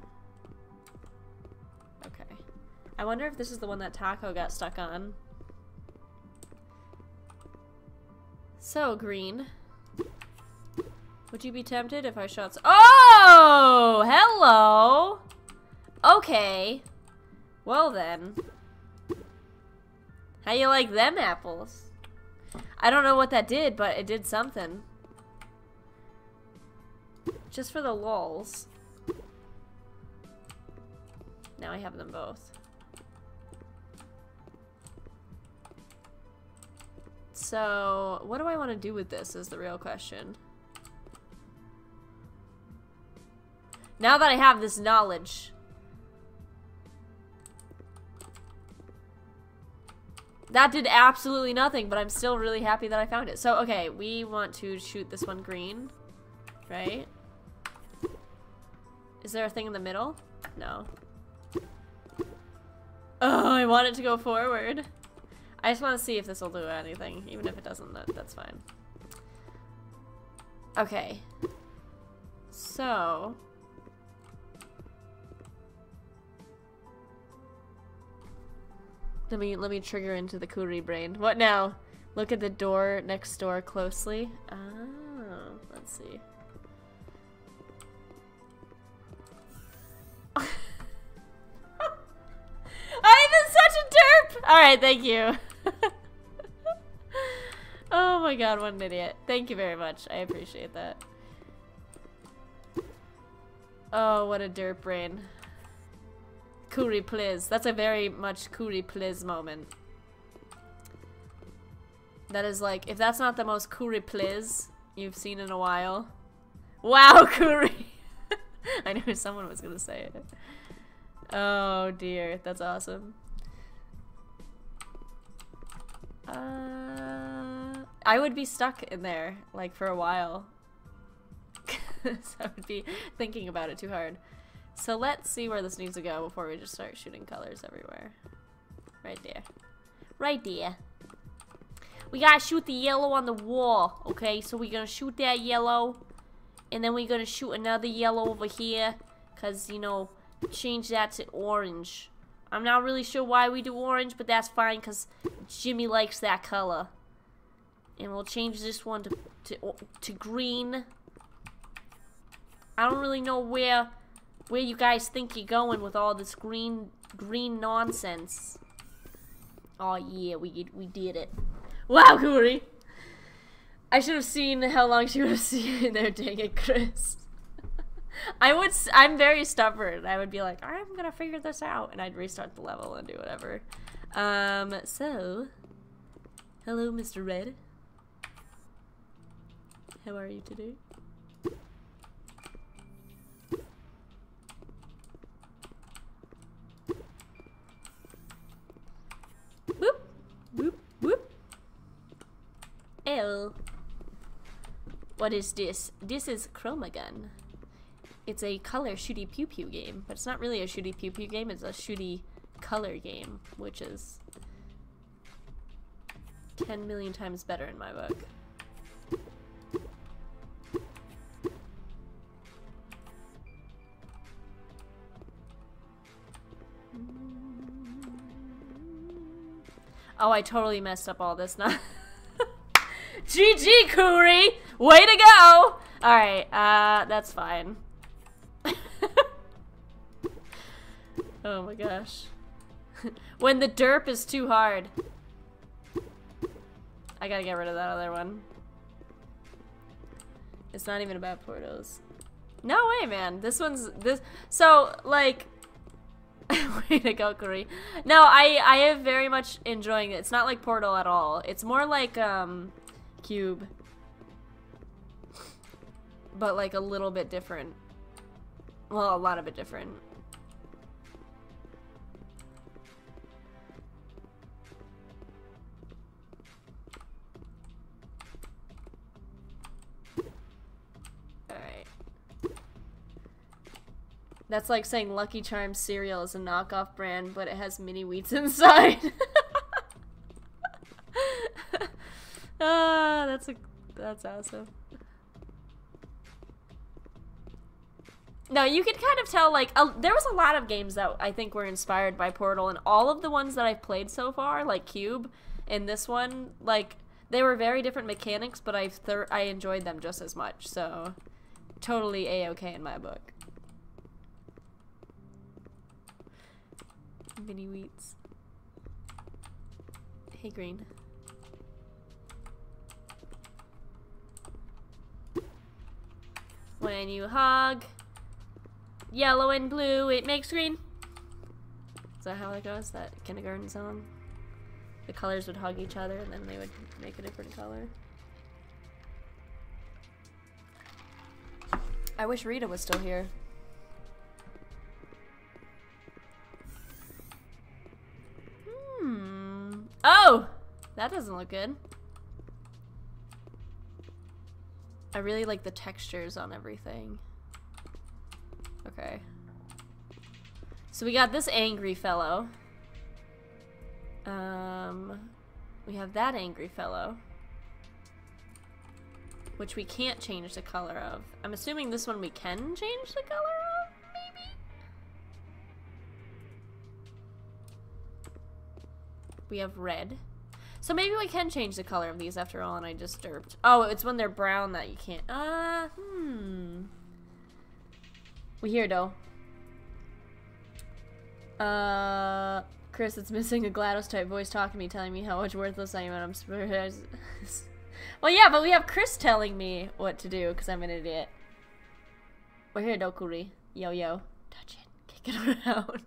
Okay. I wonder if this is the one that Taco got stuck on. So, green. Would you be tempted if I shot s- Oh! Hello! Okay. Well then. How you like them apples? I don't know what that did, but it did something. Just for the lulz. Now I have them both. So, what do I want to do with this is the real question. Now that I have this knowledge. That did absolutely nothing, but I'm still really happy that I found it. So, okay, we want to shoot this one green, right? Is there a thing in the middle? No. Oh, I want it to go forward. I just want to see if this will do anything. Even if it doesn't, that, that's fine. Okay. So... Let me let me trigger into the Kuri brain. What now? Look at the door next door closely. Oh, let's see. I've been such a derp! Alright, thank you. Oh my god, what an idiot. Thank you very much. I appreciate that. Oh, what a derp brain. Kuri Pliz. That's a very much Kuri Pliz moment. That is like, if that's not the most Kuri Pliz you've seen in a while. Wow, Kuri! I knew someone was gonna say it. Oh dear, that's awesome. Uh, I would be stuck in there, like, for a while. So I would be thinking about it too hard. So let's see where this needs to go before we just start shooting colors everywhere. Right there. Right there. We gotta shoot the yellow on the wall, okay? So we're gonna shoot that yellow, and then we're gonna shoot another yellow over here, cause, you know, change that to orange. I'm not really sure why we do orange, but that's fine, cause Jimmy likes that color. And we'll change this one to to to green. I don't really know where where you guys think you're going with all this green green nonsense. Oh yeah, we we did it. Wow, Kuri! I should have seen how long she would have seen there. Dang it, Chris. I would. I'm very stubborn. I would be like, I'm gonna figure this out, and I'd restart the level and do whatever. Um. So, hello, Mister Red. How are you today? Whoop, whoop, whoop. Ew. What is this? This is Chromagun. It's a color shooty pew pew game, but it's not really a shooty pew pew game, it's a shooty color game, which is ten million times better in my book. Oh, I totally messed up all this now. G G, Kuri! Way to go! Alright, uh, that's fine. Oh my gosh. When the derp is too hard. I gotta get rid of that other one. It's not even about Portos. No way, man. This one's this. So, like, way to go, Kuri. No, I I am very much enjoying it. It's not like Portal at all. It's more like um, Cube, but like a little bit different. Well, a lot of it different. That's like saying Lucky Charms cereal is a knockoff brand, but it has mini wheats inside. Ah, that's a that's awesome. No, you can kind of tell, like, a, there was a lot of games that I think were inspired by Portal, and all of the ones that I've played so far, like Cube and this one, like, they were very different mechanics, but I've thir I enjoyed them just as much, so totally A-okay in my book. Mini wheats. Hey, green. When you hug yellow and blue, it makes green. Is that how that goes? That kindergarten song? The colors would hug each other and then they would make a different color. I wish Rita was still here. Hmm. Oh! That doesn't look good. I really like the textures on everything. Okay. So we got this angry fellow. Um, we have that angry fellow. Which we can't change the color of. I'm assuming this one we can change the color of, maybe? We have red. So maybe we can change the color of these after all, and I just derped. Oh, it's when they're brown that you can't. Uh, hmm. We here, though. Uh, Chris, it's missing a GLaDOS type voice talking to me, telling me how much worthless I am, and I'm surprised. Well, yeah, but we have Chris telling me what to do because I'm an idiot. We're here, Dokuri. Yo, yo. Touch it. Kick it around.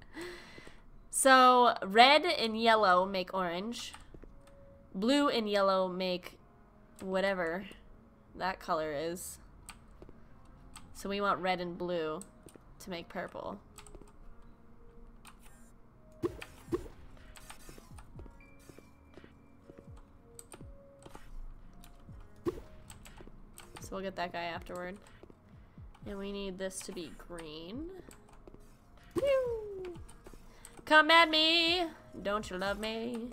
So, red and yellow make orange. Blue and yellow make whatever that color is. So we want red and blue to make purple. So we'll get that guy afterward. And we need this to be green. Pew! Come at me! Don't you love me?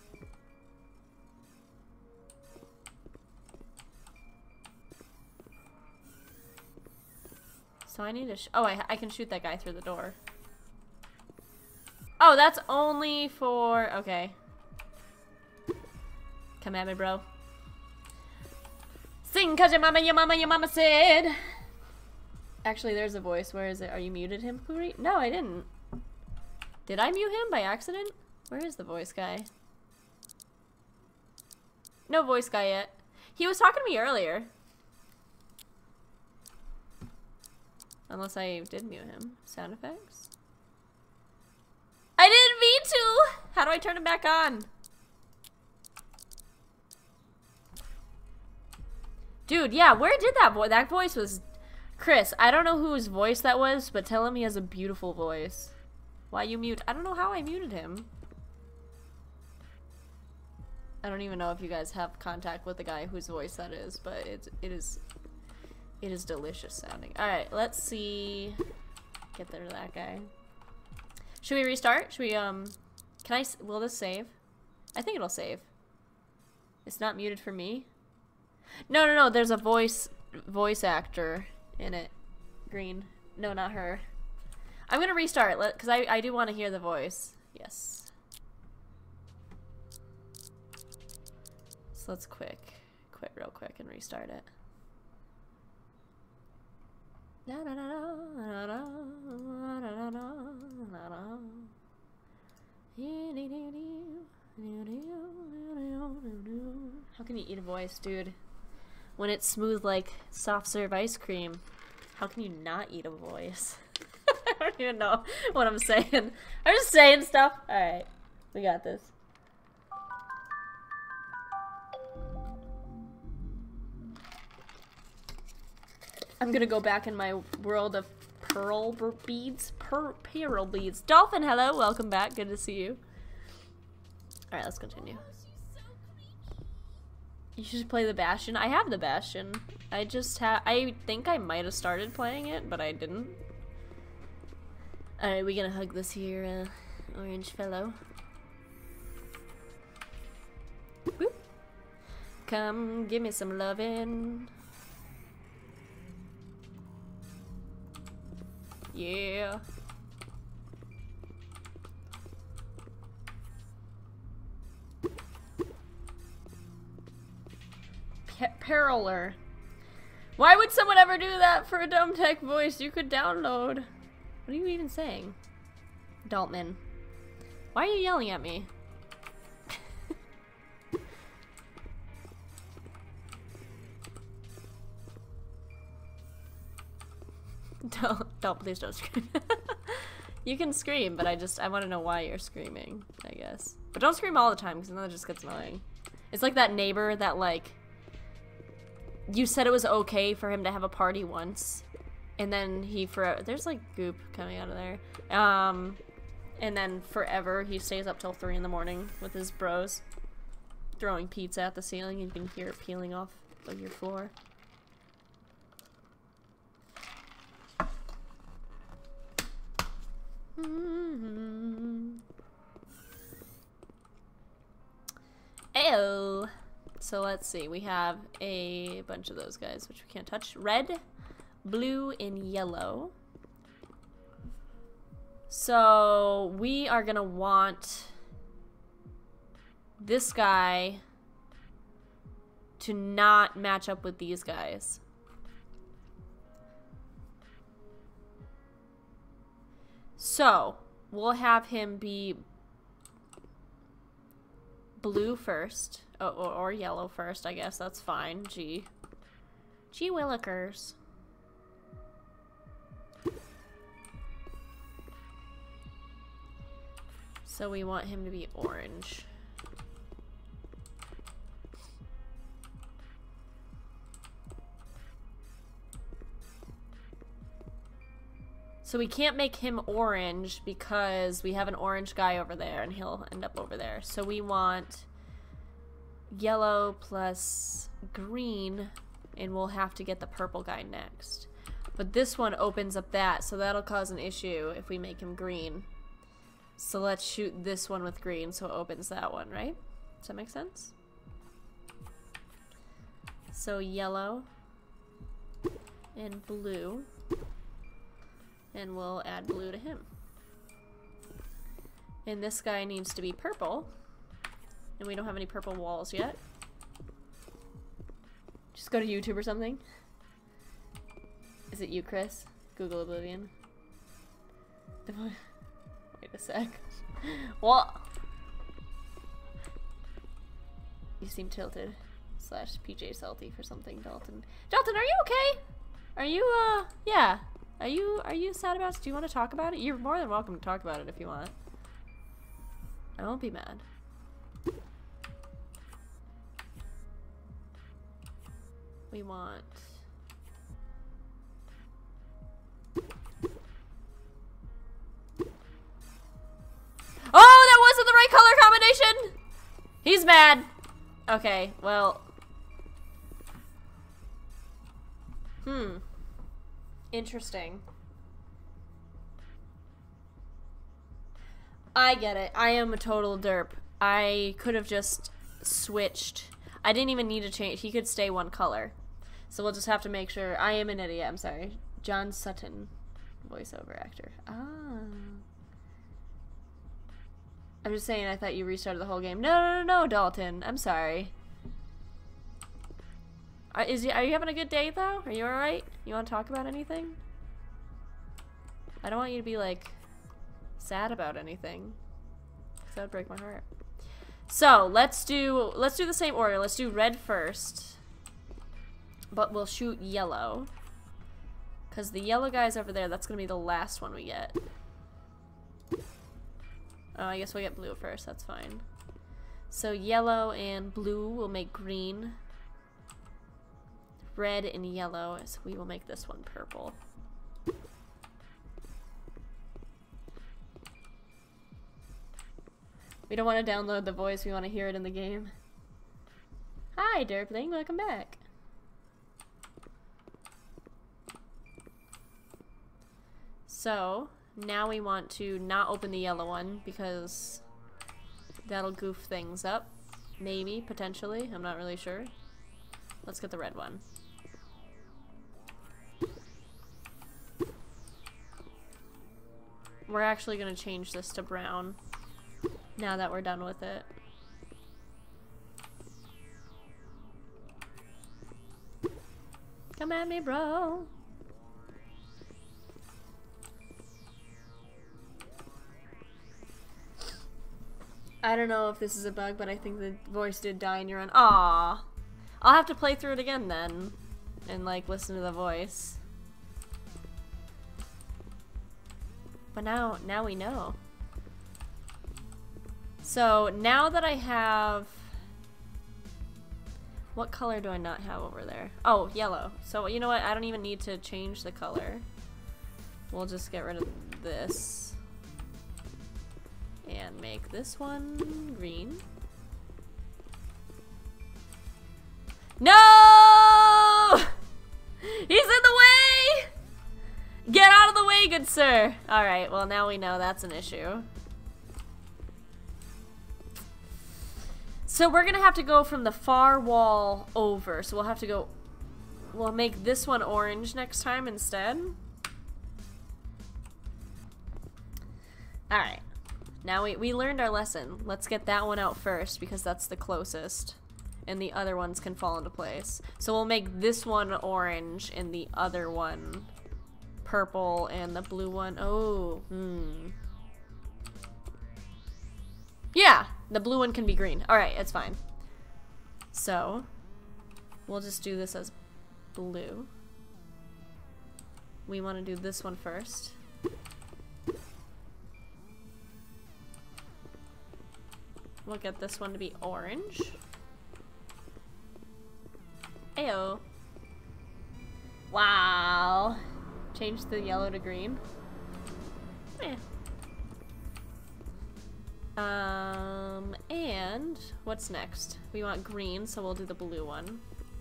So I need to sh oh, I, I can shoot that guy through the door. Oh, that's only for... Okay. Come at me, bro. Sing cause your mama, your mama, your mama said. Actually, there's a voice. Where is it? Are you muted him, Puri? No, I didn't. Did I mute him by accident? Where is the voice guy? No voice guy yet. He was talking to me earlier. Unless I did mute him. Sound effects? I didn't mean to! How do I turn him back on? Dude, yeah, where did that voice? That voice was... Chris, I don't know whose voice that was, but tell him he has a beautiful voice. Why you mute? I don't know how I muted him. I don't even know if you guys have contact with the guy whose voice that is, but it's, it is... It is delicious sounding. Alright, let's see... Get there to that guy. Should we restart? Should we, um... Can I... S will this save? I think it'll save. It's not muted for me? No, no, no. There's a voice... Voice actor in it. Green. No, not her. I'm gonna restart, because I, I do want to hear the voice. Yes. So let's quick. Quit real quick and restart it. How can you eat a voice, dude? When it's smooth like soft serve ice cream, how can you not eat a voice? I don't even know what I'm saying. I'm just saying stuff. Alright, we got this. I'm gonna go back in my world of pearl beads. Per pearl beads. Dolphin, hello. Welcome back. Good to see you. Alright, let's continue. You should play the Bastion. I have the Bastion. I just have... I think I might have started playing it, but I didn't. Alright, we gonna hug this here, uh, orange fellow. Boop. Come, give me some lovin'. Yeah. Pe Periler. Why would someone ever do that for a dumb tech voice you could download? What are you even saying? Daltman. Why are you yelling at me? Don't, don't, please don't scream. You can scream, but I just, I want to know why you're screaming, I guess. But don't scream all the time, because then that just gets annoying. It's like that neighbor that, like, you said it was okay for him to have a party once, and then he forever, there's like goop coming out of there. Um, and then forever he stays up till three in the morning with his bros, throwing pizza at the ceiling. You can hear it peeling off of your floor. Mm-hmm. Ayo. So let's see. We have a bunch of those guys, which we can't touch. Red, blue, and yellow. So we are gonna want this guy to not match up with these guys. So we'll have him be blue first. Oh, or, or yellow first, I guess. That's fine. Gee. Gee willikers. So we want him to be orange. So we can't make him orange because we have an orange guy over there and he'll end up over there. So we want yellow plus green and we'll have to get the purple guy next. But this one opens up that, so that'll cause an issue if we make him green. So let's shoot this one with green so it opens that one, right? Does that make sense? So yellow and blue. And we'll add blue to him. And this guy needs to be purple. And we don't have any purple walls yet. Just go to YouTube or something. Is it you, Chris? Google Oblivion. Wait a sec. What? You seem tilted. Slash P J Salty for something, Dalton. Dalton, are you okay? Are you, uh, yeah. Are you are you sad about it? Do you want to talk about it? You're more than welcome to talk about it if you want. I won't be mad. We want... Oh, that wasn't the right color combination! He's mad. Okay, well... Hmm. Interesting. I get it. I am a total derp. I could have just switched. I didn't even need to change. He could stay one color. So we'll just have to make sure. I am an idiot. I'm sorry. John Sutton, voiceover actor. Ah. I'm just saying, I thought you restarted the whole game. No, no, no, no, Dalton. I'm sorry. Are, is you, are you having a good day, though? Are you alright? You want to talk about anything? I don't want you to be, like, sad about anything. Because that would break my heart. So, let's do, let's do the same order. Let's do red first. But we'll shoot yellow. Because the yellow guy's over there. That's going to be the last one we get. Oh, I guess we'll get blue first. That's fine. So, yellow and blue will make green. Red and yellow, so we will make this one purple. We don't want to download the voice, we want to hear it in the game. Hi, Derpling, welcome back. So, now we want to not open the yellow one because that'll goof things up. Maybe, potentially, I'm not really sure. Let's get the red one. We're actually going to change this to brown now that we're done with it. Come at me, bro. I don't know if this is a bug, but I think the voice did die in your own. Aww. I'll have to play through it again then and like listen to the voice. But now, now we know. So now that I have, what color do I not have over there? Oh, yellow. So you know what? I don't even need to change the color. We'll just get rid of this and make this one green. No! He's in the way! Get out of the way, good sir! Alright, well now we know that's an issue. So we're gonna have to go from the far wall over. So we'll have to go... We'll make this one orange next time instead. Alright. Now we, we learned our lesson. Let's get that one out first because that's the closest. And the other ones can fall into place. So we'll make this one orange and the other one purple and the blue one. Oh, hmm. Yeah, The blue one can be green. Alright, it's fine. So, we'll just do this as blue. We want to do this one first. We'll get this one to be orange. Ayo. Wow. Change the yellow to green. Eh. Um, and what's next? We want green, so we'll do the blue one.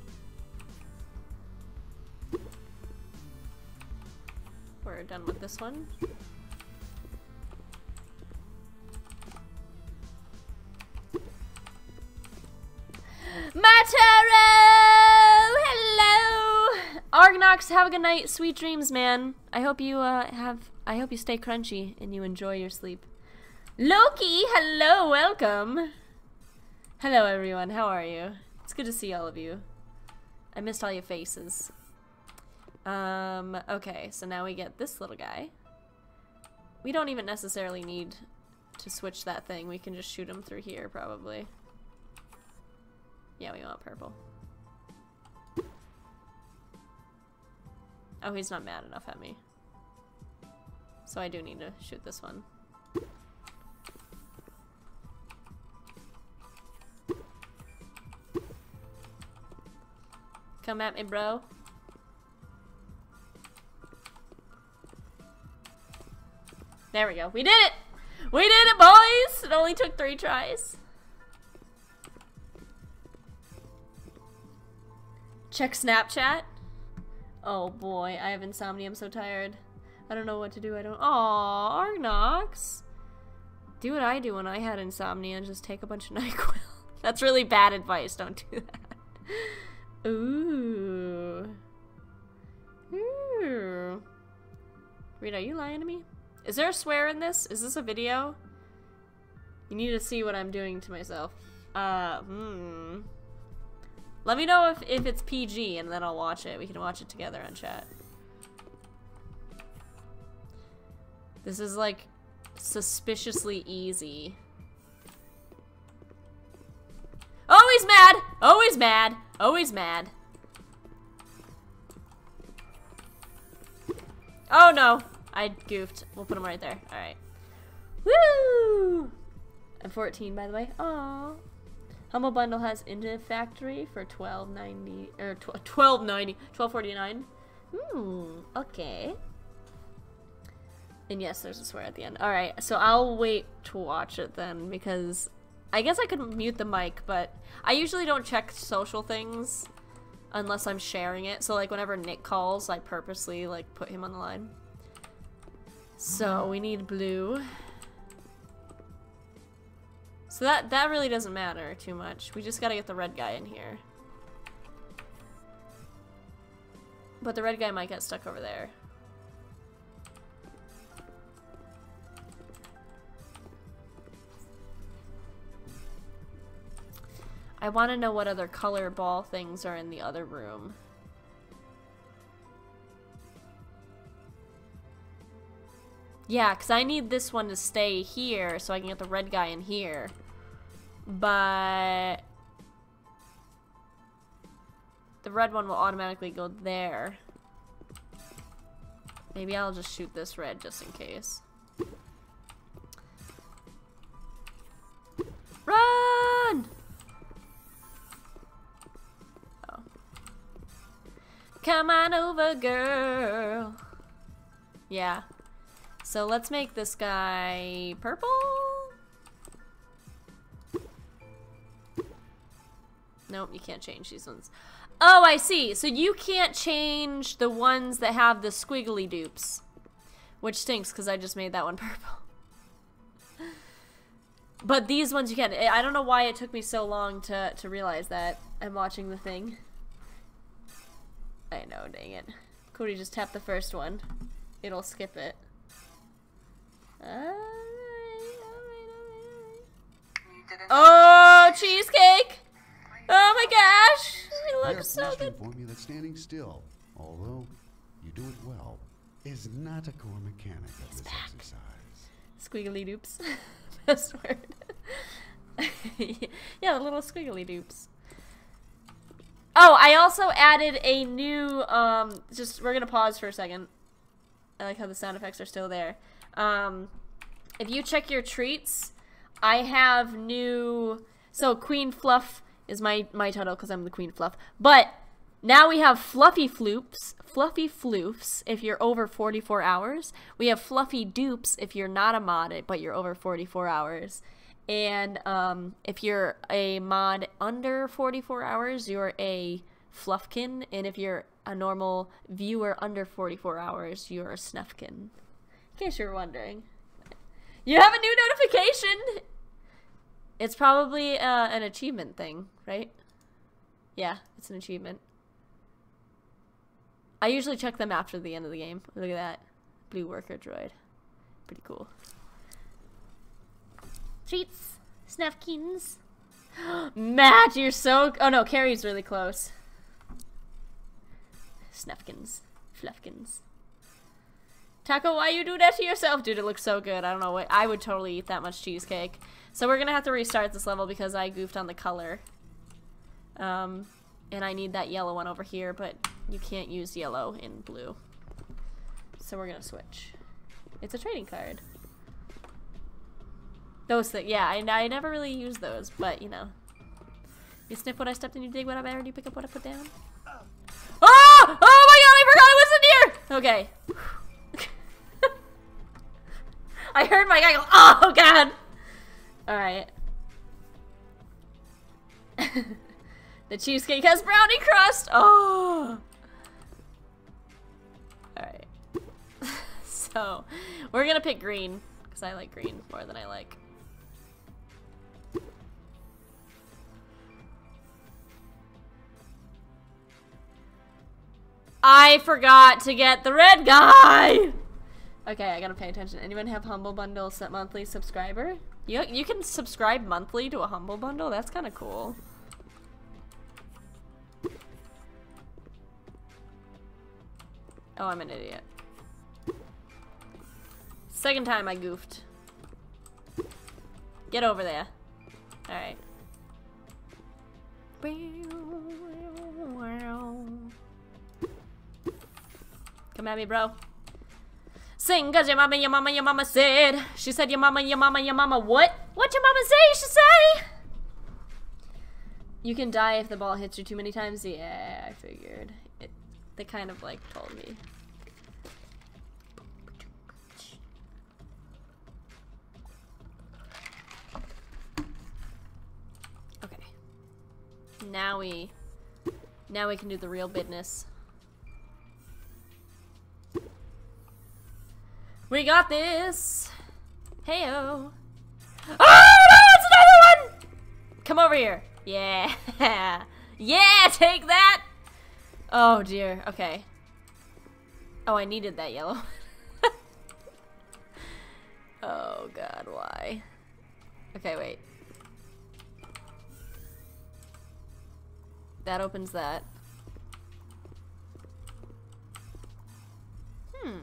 We're done with this one. Mataro! Hello! Argnox, have a good night. Sweet dreams, man. I hope you uh, have. I hope you stay crunchy and you enjoy your sleep. Loki, hello, welcome. Hello, everyone. How are you? It's good to see all of you. I missed all your faces. Um. Okay, so now we get this little guy. We don't even necessarily need to switch that thing. We can just shoot him through here, probably. Yeah, we want purple. Oh, he's not mad enough at me. So I do need to shoot this one. Come at me, bro. There we go. We did it! We did it, boys! It only took three tries. Check Snapchat. Oh boy, I have insomnia. I'm so tired. I don't know what to do. I don't. Aw, Argnox. Do what I do when I had insomnia and just take a bunch of NyQuil. That's really bad advice. Don't do that. Ooh. Ooh. Rita, are you lying to me? Is there a swear in this? Is this a video? You need to see what I'm doing to myself. Uh, hmm. Let me know if, if it's P G and then I'll watch it. We can watch it together on chat. This is like suspiciously easy. Always mad! Always mad! Always mad. Oh no! I goofed. We'll put him right there. Alright. Woo! I'm fourteen, by the way. Aww. Humble Bundle has Infinite Factory for twelve ninety or twelve ninety, twelve forty-nine. Hmm, okay. And yes, there's a swear at the end. All right, so I'll wait to watch it then because I guess I could mute the mic, but I usually don't check social things unless I'm sharing it. So like whenever Nick calls, I purposely like put him on the line. So we need blue. So that, that really doesn't matter too much. We just gotta get the red guy in here. But the red guy might get stuck over there. I want to know what other color ball things are in the other room. Yeah, because I need this one to stay here so I can get the red guy in here. But the red one will automatically go there. Maybe I'll just shoot this red just in case. Run! Oh. Come on over, girl. Yeah. So let's make this guy purple. Nope, you can't change these ones. Oh, I see. So you can't change the ones that have the squiggly dupes. Which stinks, because I just made that one purple. But these ones you can. I don't know why it took me so long to, to realize that. I'm watching the thing. I know, dang it. Cody, just tap the first one. It'll skip it. Alright, alright, alright. Oh, cheesecake! Oh my gosh! It looks so good. I inform you that standing still, although you do it well, is not a core mechanic of It's this back. exercise. Squiggly doops. Best word. Yeah, the little squiggly dupes. Oh, I also added a new, um, just, we're gonna pause for a second. I like how the sound effects are still there. Um, if you check your treats, I have new, so Queen Fluff is my, my title because I'm the Queen Fluff. But now we have Fluffy Floops, Fluffy Floofs if you're over forty-four hours. We have Fluffy Dupes if you're not a mod but you're over forty-four hours. And um, if you're a mod under forty-four hours, you're a Fluffkin. And if you're a normal viewer under forty-four hours, you're a Snuffkin. In case you're wondering. You have a new notification! It's probably uh, an achievement thing, right? Yeah, it's an achievement. I usually check them after the end of the game. Look at that. Blue worker droid. Pretty cool. Treats. Snuffkins. Matt, you're so... Oh no, Carrie's really close. Snuffkins. Fluffkins. Taco, why you do that to yourself? Dude, it looks so good. I don't know what... I would totally eat that much cheesecake. So we're gonna have to restart this level because I goofed on the color. Um, and I need that yellow one over here, but you can't use yellow in blue. So we're gonna switch. It's a trading card. Those things, yeah, I, I never really use those, but you know. You sniff what I stepped and you dig what I buried, you pick up what I put down. Oh! Oh my god, I forgot it was in here! Okay. I heard my guy go, oh god! Alright. The cheesecake has brownie crust! Oh! Alright. So, we're gonna pick green, because I like green more than I like. I forgot to get the red guy! Okay, I gotta pay attention. Anyone have Humble Bundle set monthly subscriber? You, you can subscribe monthly to a Humble Bundle? That's kind of cool. Oh, I'm an idiot. Second time I goofed. Get over there. Alright. Come at me, bro. Sing, cause your mama, your mama, your mama said. She said your mama, your mama, your mama what? What your mama say, she say? You can die if the ball hits you too many times? Yeah, I figured. It, they kind of like told me. Okay. Now we, now we can do the real business. We got this! Heyo! Oh no! It's another one! Come over here. Yeah! Yeah! Take that! Oh dear. Okay. Oh, I needed that yellow. Oh god, why? Okay, wait. That opens that. Hmm.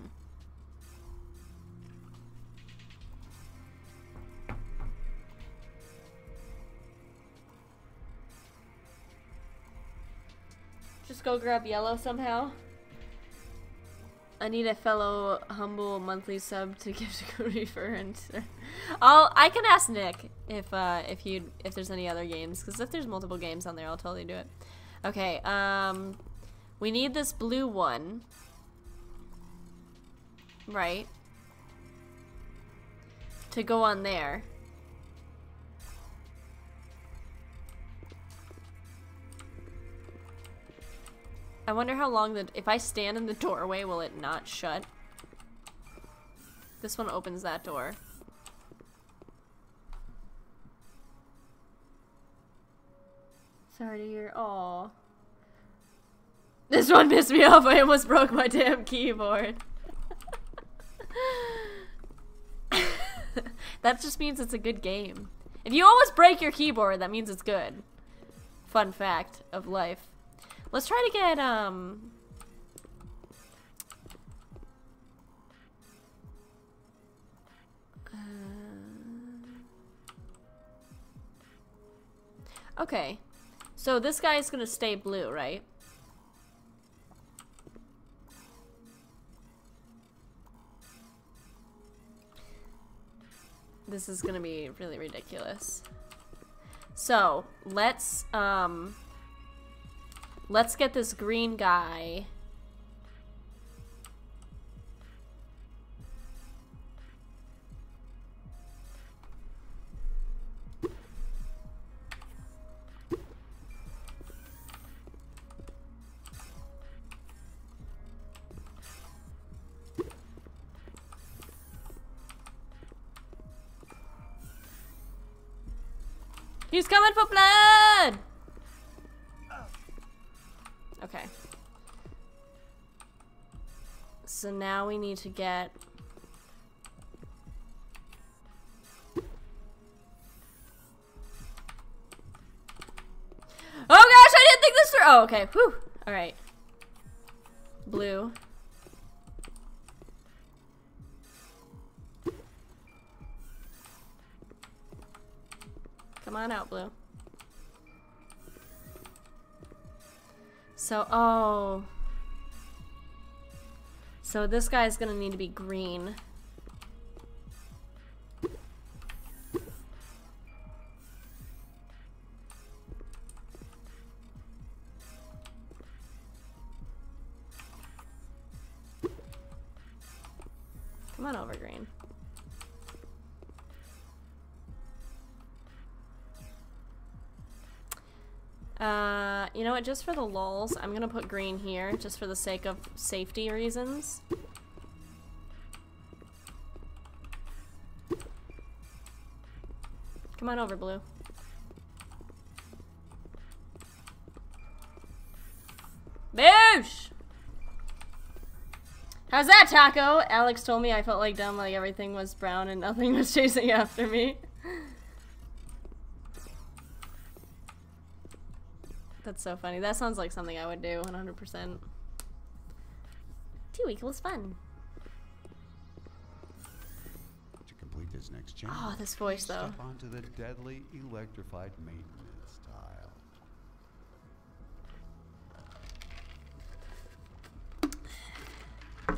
Just go grab yellow somehow. I need a fellow humble monthly sub to give to Cody for and I'll I can ask Nick if uh if you if there's any other games, because if there's multiple games on there I'll totally do it. Okay, um we need this blue one. Right. To go on there. I wonder how long the- if I stand in the doorway, will it not shut? This one opens that door. Sorry to hear. Aw. This one pissed me off. I almost broke my damn keyboard. That just means it's a good game. If you almost break your keyboard, that means it's good. Fun fact of life. Let's try to get, um... Uh, Okay. So this guy is gonna stay blue, right? This is gonna be really ridiculous. So, let's, um... let's get this green guy... He's coming for blood! Okay. So now we need to get... Oh gosh, I didn't think this through! Oh, okay. Whew. Alright. Blue. Come on out, Blue. So, oh. So this guy's gonna need to be green. Come on over, green. Uh, you know what, just for the lulz, I'm gonna put green here, just for the sake of safety reasons. Come on over, Blue. Boosh! How's that, Taco? Alex told me I felt like dumb, like everything was brown and nothing was chasing after me. That's so funny. That sounds like something I would do, one hundred percent. Two equals fun. To complete this next challenge, oh, this voice though. Step onto the deadly electrified maintenance tile.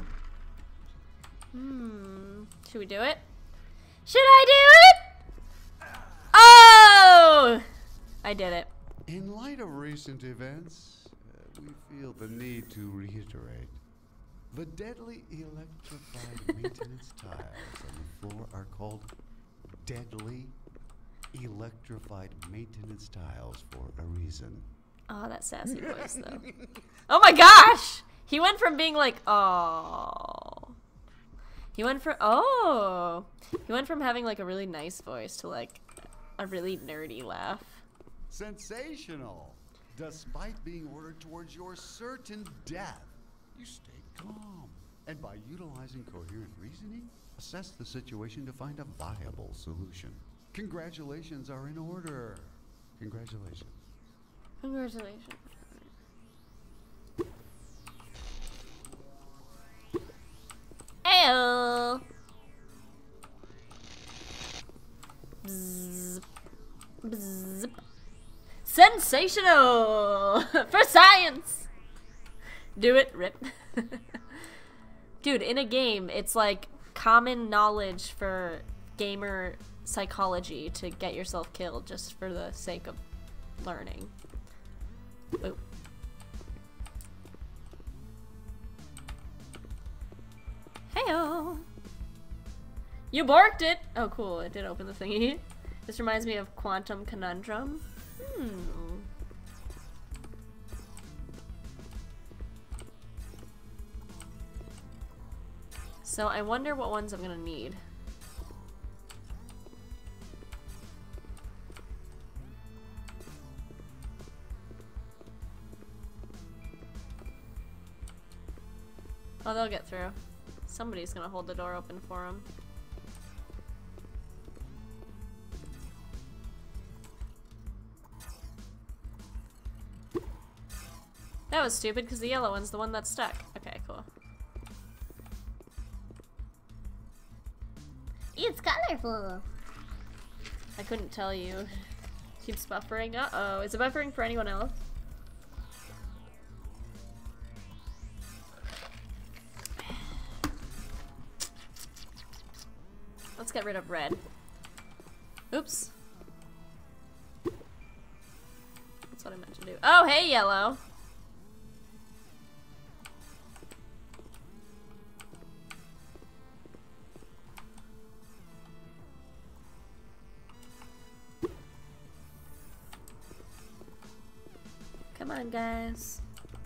Hmm. Should we do it? Should I do it? Oh! I did it. In light of recent events, uh, we feel the need to reiterate. The deadly electrified maintenance tiles on the floor are called deadly electrified maintenance tiles for a reason. Oh, that sassy voice though. Oh my gosh! He went from being like, oh. He went from, oh. He went from having like a really nice voice to like a really nerdy laugh. Sensational! Despite being ordered towards your certain death, you stayed calm. And by utilizing coherent reasoning, assess the situation to find a viable solution. Congratulations are in order. Congratulations. Congratulations. Ayo! Bzzz. Bzzz. Sensational! For science! Do it, rip. Dude, in a game, it's like common knowledge for gamer psychology to get yourself killed just for the sake of learning. Ooh. Heyo! You borked it! Oh cool, it did open the thingy. This reminds me of Quantum Conundrum. Hmm. So I wonder what ones I'm gonna need. Oh, they'll get through. Somebody's gonna hold the door open for them. That was stupid because the yellow one's the one that's stuck. Okay, cool. It's colorful. I couldn't tell you. Keeps buffering. Uh-oh. Is it buffering for anyone else? Let's get rid of red. Oops. That's what I meant to do. Oh, hey, yellow. Come on, guys.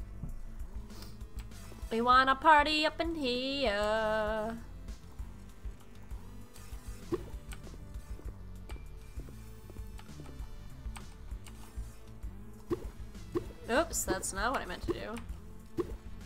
We wanna party up in here. Oops, that's not what I meant to do.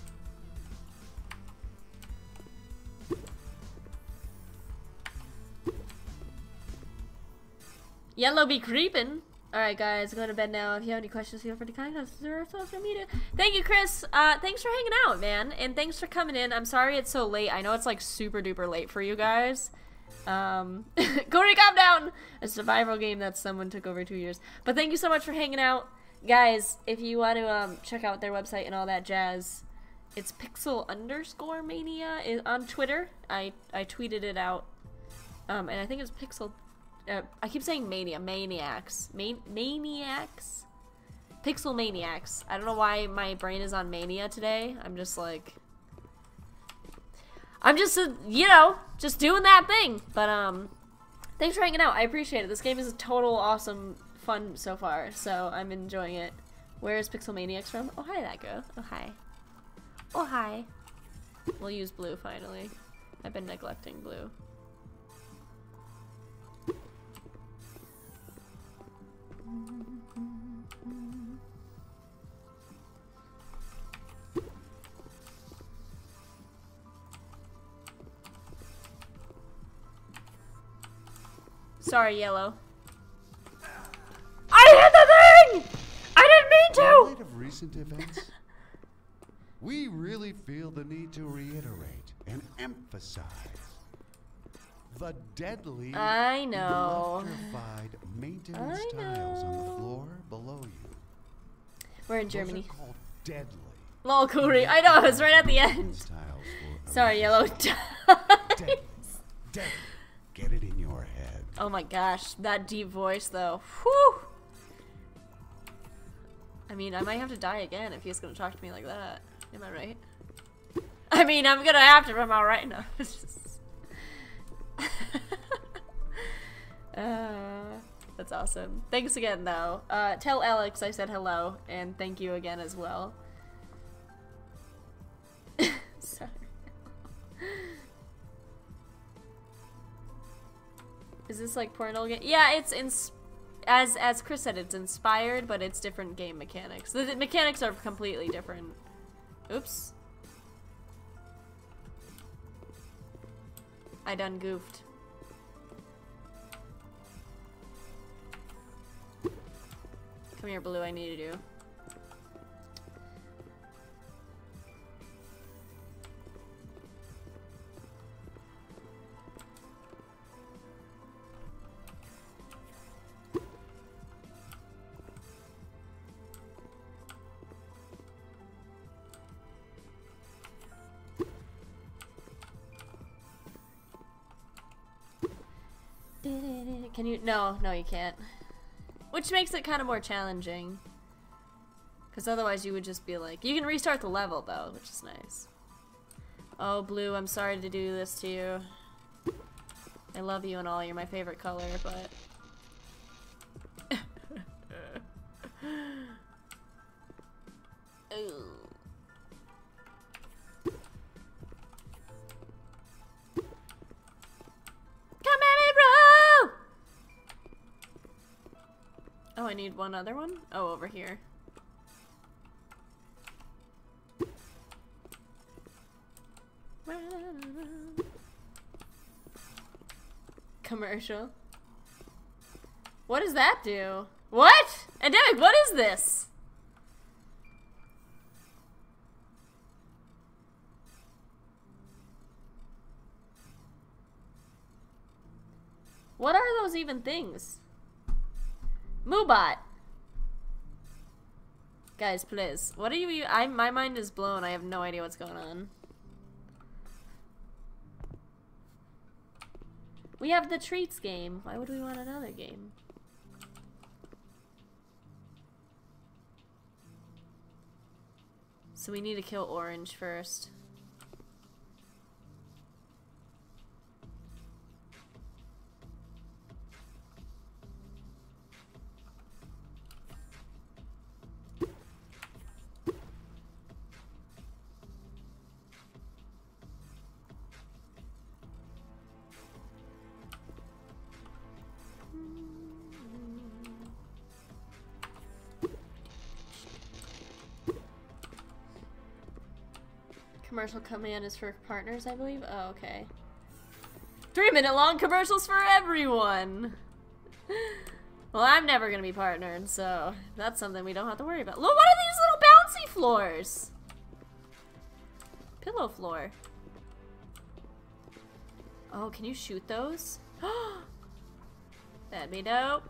Yellow be creepin'. Alright guys, go to bed now. If you have any questions, feel free to contact us through our social media. Thank you, Chris. Uh, thanks for hanging out, man. And thanks for coming in. I'm sorry it's so late. I know it's like super duper late for you guys. Um, Corey, calm down! A survival game that someone took over two years. But thank you so much for hanging out. Guys, if you want to um, check out their website and all that jazz, it's pixel underscore mania on Twitter. I, I tweeted it out. Um, and I think it's pixel... Uh, I keep saying mania. Maniacs. Man maniacs? Pixel maniacs. I don't know why my brain is on mania today. I'm just like... I'm just, uh, you know, just doing that thing. But, um, thanks for hanging out. I appreciate it. This game is a total awesome fun so far, so I'm enjoying it. Where is Pixel Maniacs from? Oh, hi, that girl. Oh, hi. Oh, hi. We'll use blue, finally. I've been neglecting blue. Sorry, yellow. I hit the thing! I didn't mean to! In light of recent events, we really feel the need to reiterate and emphasize the deadly, I know. electrified maintenance I tiles on the know. floor below you. We're in Those Germany. are called deadly. Lol, Kuri. I know, it was right at the end. Maintenance tiles for Sorry, yellow. deadly. Deadly. Get it in your head. Oh my gosh, that deep voice though. Whew. I mean, I might have to die again if he's gonna talk to me like that. Am I right? I mean, I'm gonna have to. Am I right now? uh, that's awesome. Thanks again, though. Uh, tell Alex I said hello, and thank you again as well. Sorry. Is this like Portal game? Yeah, it's ins as as Chris said, it's inspired, but it's different game mechanics. The, the mechanics are completely different. Oops. I done goofed. Come here, Blue, I need you. Can you? No, no, you can't. Which makes it kind of more challenging. Because otherwise you would just be like... You can restart the level, though, which is nice. Oh, Blue, I'm sorry to do this to you. I love you and all. You're my favorite color, but... Ooh. Come at me, bro! Oh, I need one other one? Oh, over here. Commercial. What does that do? What? Endemic, what is this? What are those even things? Moobot! Guys, please. What are you- I- my mind is blown. I have no idea what's going on. We have the treats game. Why would we want another game? So we need to kill Orange first. Commercial command is for partners, I believe. Oh, okay. Three minute long commercials for everyone! Well, I'm never gonna be partnered, so that's something we don't have to worry about. Look, what are these little bouncy floors? Pillow floor. Oh, can you shoot those? That'd be dope.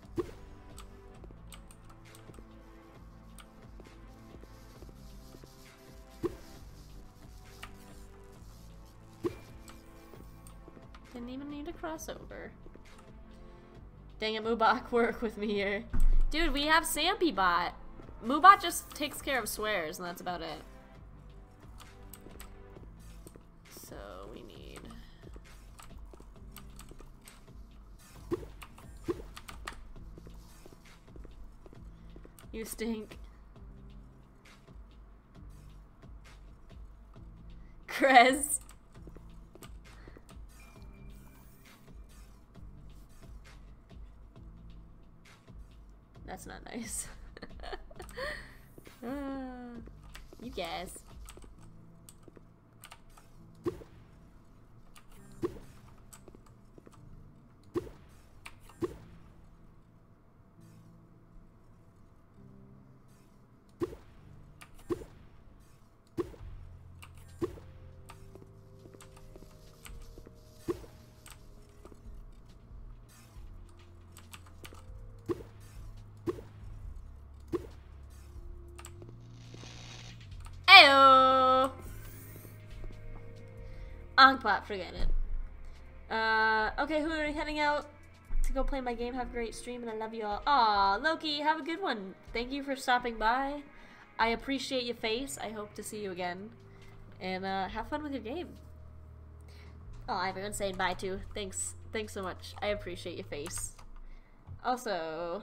Didn't even need a crossover. Dang it, Moobot, work with me here. Dude, we have SampyBot. Moobot just takes care of swears, and that's about it. So, we need... You stink. Krez. That's not nice. uh, you guys. Onkbot, forget it. Uh, okay, who are we heading out to go play my game? Have a great stream, and I love you all. Aw, Loki, have a good one. Thank you for stopping by. I appreciate your face. I hope to see you again. And, uh, have fun with your game. Oh, everyone's saying bye, too. Thanks. Thanks so much. I appreciate your face. Also...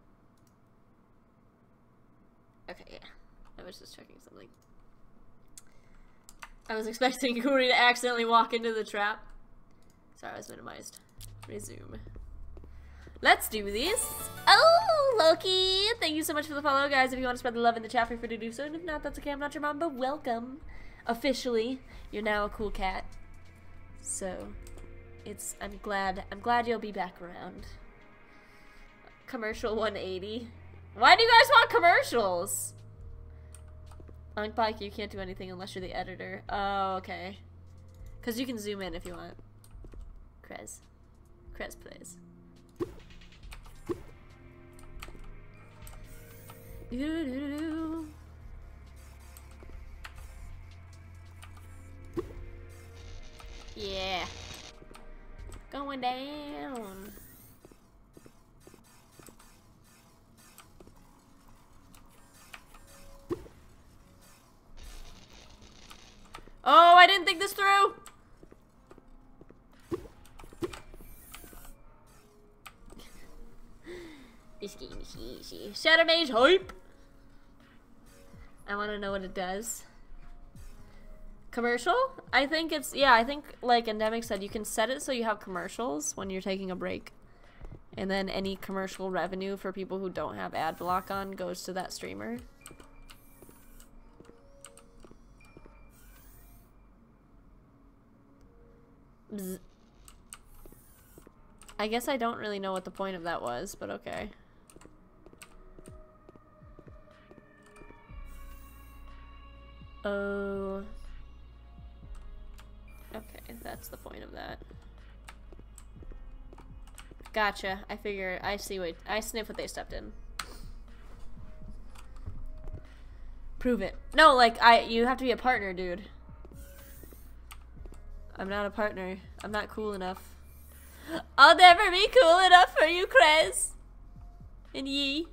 Okay, yeah. I was just checking something. I was expecting Kuri to accidentally walk into the trap. Sorry, I was minimized. Resume. Let's do this. Oh, Loki! Thank you so much for the follow, guys. If you want to spread the love in the chat, feel free to do so. And if not, that's okay. I'm not your mom, but welcome. Officially, you're now a cool cat. So, it's. I'm glad. I'm glad you'll be back around. Commercial one eighty. Why do you guys want commercials? Unkbike, you can't do anything unless you're the editor. Oh, okay. Because you can zoom in if you want. Krez. Krez plays. Doo-doo-doo-doo. Yeah. Going down. Oh, I didn't think this through. This game is easy. Shadow Mage hype. I want to know what it does. Commercial? I think it's, yeah, I think like Endemic said, you can set it so you have commercials when you're taking a break. And then any commercial revenue for people who don't have ad block on goes to that streamer. Bzz. I guess I don't really know what the point of that was, but okay. Oh. Okay, that's the point of that. Gotcha. I figure. I see what I sniff what they stepped in. Prove it. No, like I. You have to be a partner, dude. I'm not a partner. I'm not cool enough. I'll never be cool enough for you, Krez. And Yi.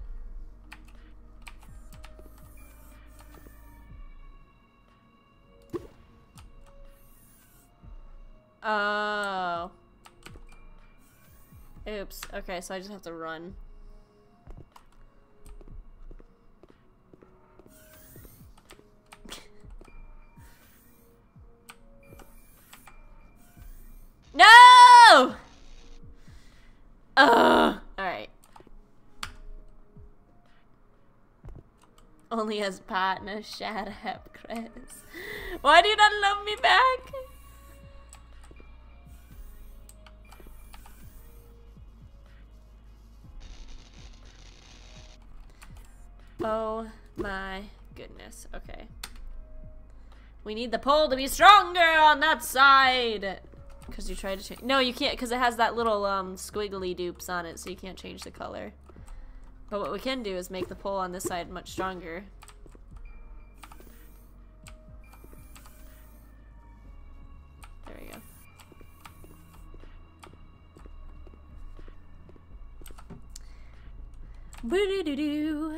Oh. Oops. Okay, so I just have to run. No! Ugh. Alright. Only as partner, shut up, Chris. Why do you not love me back? Oh my goodness. Okay. We need the pole to be stronger on that side. Because you tried to change. No, you can't, because it has that little um, squiggly dupes on it, so you can't change the color. But what we can do is make the pole on this side much stronger. There we go. Boo-doo-doo-doo.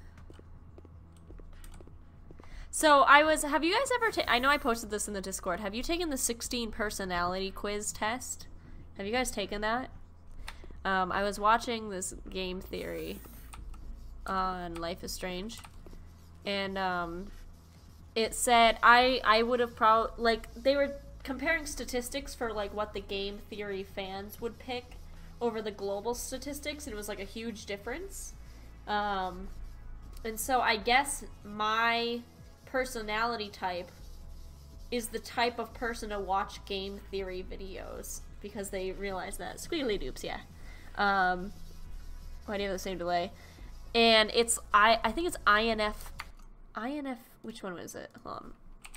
So I was, have you guys ever, ta I know I posted this in the Discord, have you taken the sixteen personality quiz test? Have you guys taken that? Um, I was watching this game theory on Life is Strange, and um, it said, I, I would have probably, like, they were comparing statistics for, like, what the game theory fans would pick over the global statistics, and it was, like, a huge difference. Um, and so I guess my personality type is the type of person to watch game theory videos, because they realize that. Squiggly dupes, yeah. Um, why do you have the same delay? And it's, I, I think it's I N F, I N F, which one was it? Hold on.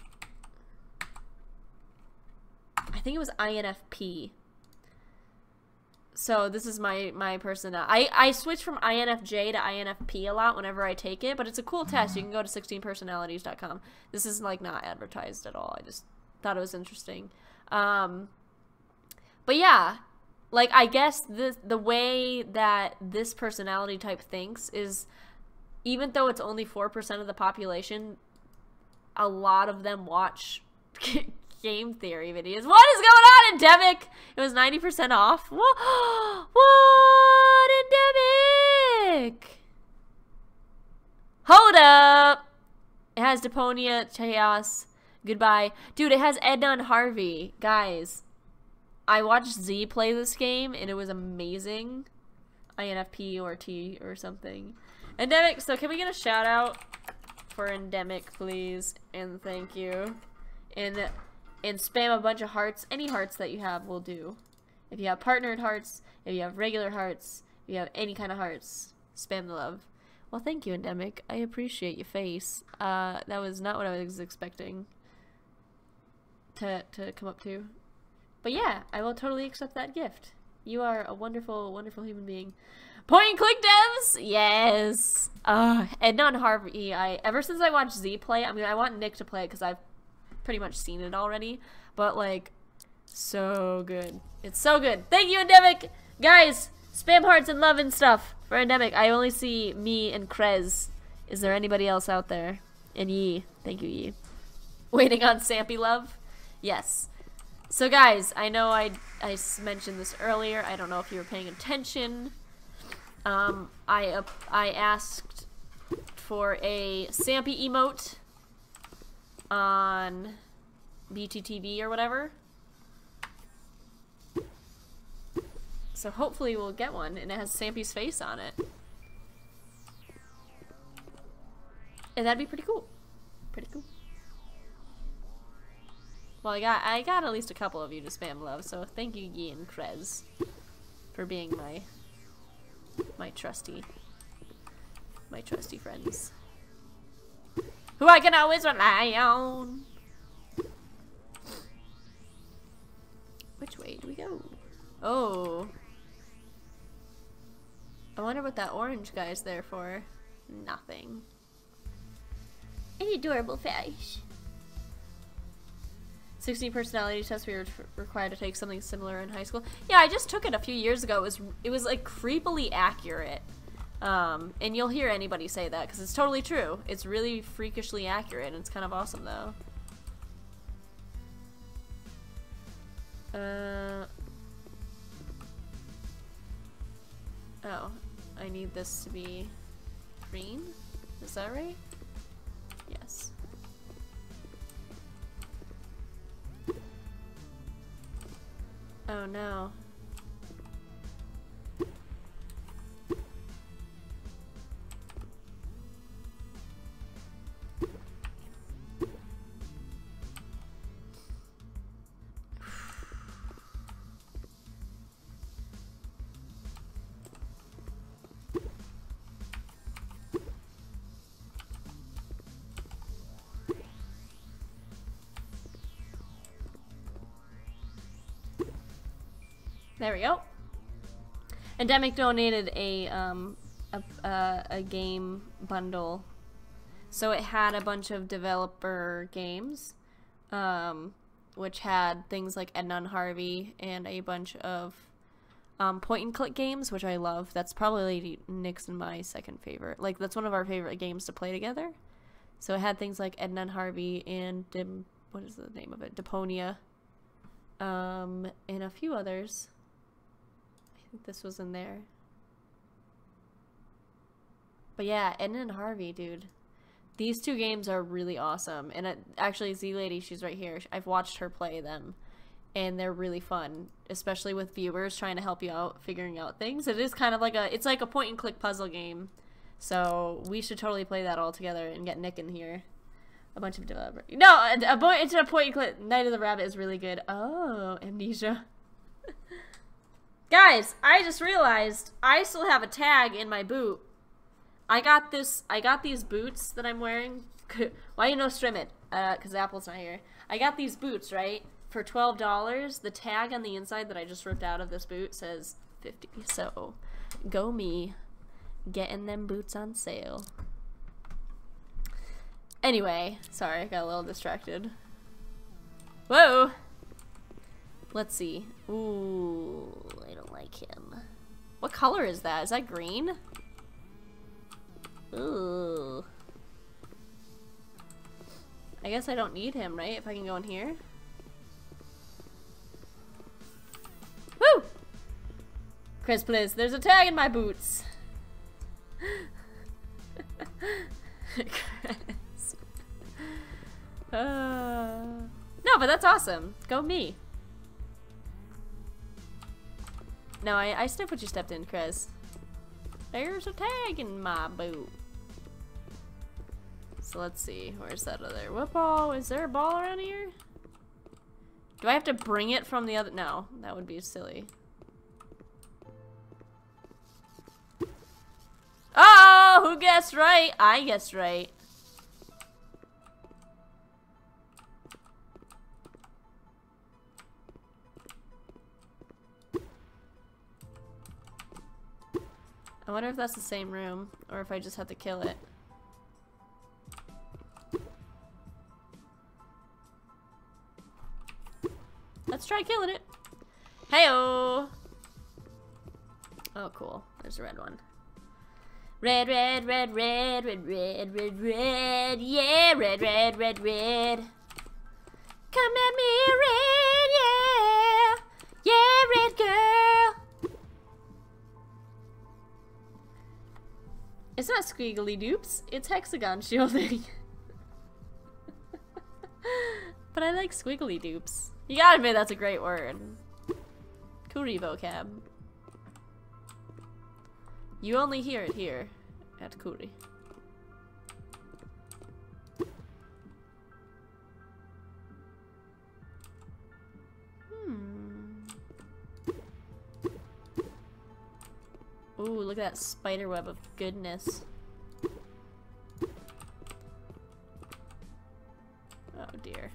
I think it was I N F P. So this is my, my personality. I, I switch from I N F J to I N F P a lot whenever I take it, but it's a cool test. You can go to sixteen personalities dot com. This is, like, not advertised at all. I just thought it was interesting. Um, but yeah, like, I guess the, the way that this personality type thinks is, even though it's only four percent of the population, a lot of them watch game theory videos. What is going on, Endemic? It was ninety percent off. What? What, Endemic? Hold up. It has Deponia, Chaos. Goodbye. Dude, it has Edna and Harvey. Guys, I watched Z play this game, and it was amazing. I N F P or T or something. Endemic, so can we get a shout out for Endemic, please? And thank you. And... And spam a bunch of hearts. Any hearts that you have will do. If you have partnered hearts, if you have regular hearts, if you have any kind of hearts, spam the love. Well, thank you, Endemic. I appreciate your face. Uh, that was not what I was expecting to, to come up to. But yeah, I will totally accept that gift. You are a wonderful, wonderful human being. Point and click devs! Yes! Uh, Edna and Harvey, I, ever since I watched Z play, I mean, I want Nick to play it because I've pretty much seen it already, but, like, so good. It's so good. Thank you, Endemic! Guys, spam hearts and love and stuff for Endemic. I only see me and Krez. Is there anybody else out there? And Yi. Thank you, Yi. Waiting on Sampy love? Yes. So, guys, I know I, I mentioned this earlier. I don't know if you were paying attention. Um, I, uh, I asked for a Sampy emote on B T T V or whatever. So hopefully we'll get one, and it has Sampy's face on it. And that'd be pretty cool. Pretty cool. Well, I got I got at least a couple of you to spam love, so thank you, Yi and Krez, for being my my trusty my trusty friends. Who I can always rely on. Which way do we go? Oh. I wonder what that orange guy's there for. Nothing. An adorable fish. sixteen personality tests. We were required to take something similar in high school. Yeah, I just took it a few years ago. It was it was like creepily accurate. Um, and you'll hear anybody say that because it's totally true. It's really freakishly accurate, and it's kind of awesome though. Uh. Oh, I need this to be green. Is that right? Yes. Oh no. There we go. Endemic donated a um a uh, a game bundle, so it had a bunch of developer games, um, which had things like Edna and Harvey and a bunch of um, point and click games, which I love. That's probably Nick's and my second favorite. Like that's one of our favorite games to play together. So it had things like Edna and Harvey and Dim, what is the name of it? Deponia, um, and a few others. This was in there. But yeah, Edna and Harvey, dude. These two games are really awesome. And it, actually, Z-Lady, she's right here. I've watched her play them. And they're really fun. Especially with viewers trying to help you out, figuring out things. It is kind of like a, it's like a point and click puzzle game. So we should totally play that all together and get Nick in here. A bunch of developers. No, a, a, it's a point and click. Night of the Rabbit is really good. Oh, Amnesia. Guys, I just realized I still have a tag in my boot. I got this, I got these boots that I'm wearing. Why you no stream it? Uh, cause Apple's not here. I got these boots, right? For twelve dollars. The tag on the inside that I just ripped out of this boot says fifty. So, go me. Getting them boots on sale. Anyway, sorry, I got a little distracted. Whoa! Let's see. Ooh, I don't like him. What color is that? Is that green? Ooh. I guess I don't need him, right? If I can go in here. Woo! Chris, please. There's a tag in my boots. Chris. Uh, no, but that's awesome. Go me. No, I, I sniff what you stepped in, Chris. There's a tag in my boot. So let's see. Where's that other? What ball? Is there a ball around here? Do I have to bring it from the other? No, that would be silly. Oh, who guessed right? I guessed right. I wonder if that's the same room, or if I just have to kill it. Let's try killing it. Heyo! Oh, cool. There's a red one. Red, red, red, red, red, red, red, red. Yeah, red, red, red, red. Come at me, red, yeah. Yeah, red girl. It's not squiggly doops, it's hexagon shielding. But I like squiggly doops. You gotta admit that's a great word. Kuri vocab. You only hear it here at Kuri. Hmm. Ooh, look at that spider web of goodness. Oh dear.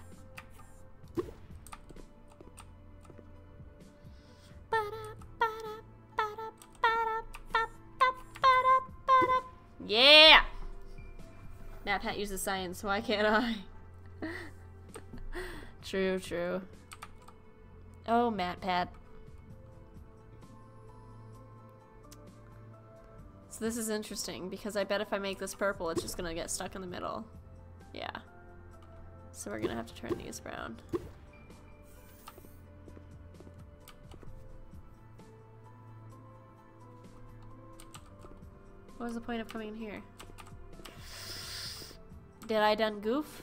Yeah! MatPat uses science, why can't I? True, true. Oh, MatPat. So this is interesting, because I bet if I make this purple, it's just gonna get stuck in the middle. Yeah. So we're gonna have to turn these brown. What was the point of coming in here? Did I done goof?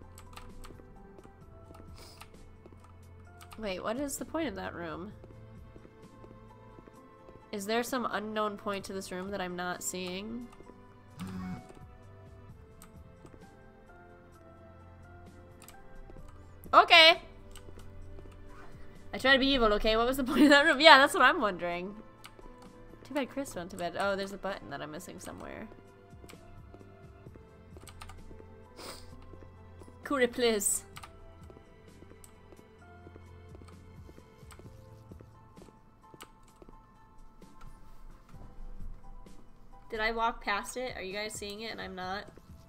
Wait, what is the point of that room? Is there some unknown point to this room that I'm not seeing? Okay. I try to be evil, okay? What was the point of that room? Yeah, that's what I'm wondering. Too bad Chris went to bed. Oh, there's a button that I'm missing somewhere. Kuri, please. Did I walk past it? Are you guys seeing it and I'm not?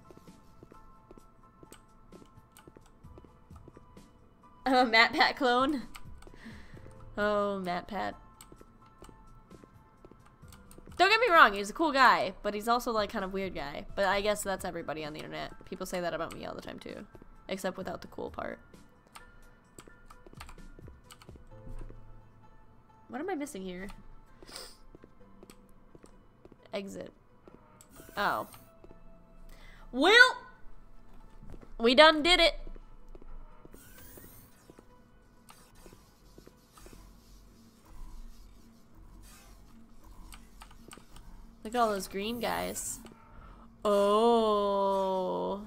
Oh, MatPat clone. Oh, MatPat. Don't get me wrong, he's a cool guy, but he's also like kind of weird guy. But I guess that's everybody on the internet. People say that about me all the time too. Except without the cool part. What am I missing here? Exit. Oh. Well, we done did it. Look at all those green guys. Oh.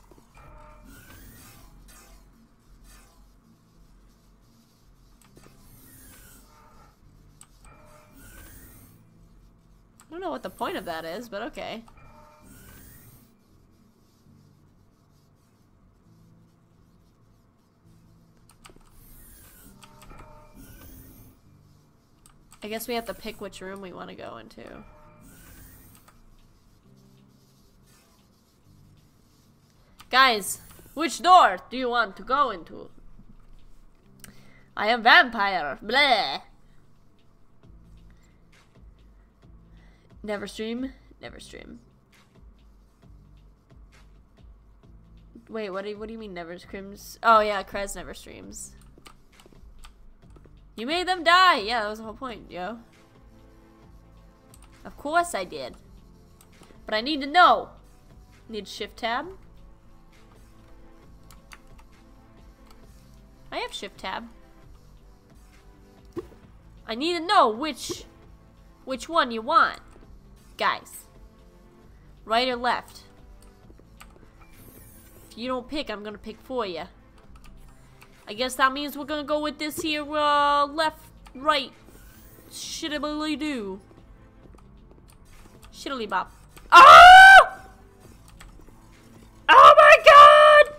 I don't know what the point of that is, but okay. I guess we have to pick which room we want to go into. Guys, which door do you want to go into? I am vampire. Bleh. Never stream. Never stream. Wait, what do you, what do you mean never streams? Oh yeah, Krez never streams. You made them die. Yeah, that was the whole point, yo. Of course I did. But I need to know. Need shift tab. I have shift tab. I need to know which which one you want, guys. Right or left? If you don't pick, I'm gonna pick for you. I guess that means we're gonna go with this here uh, left, right, shittily do, shittily bop. Ah! Oh my God!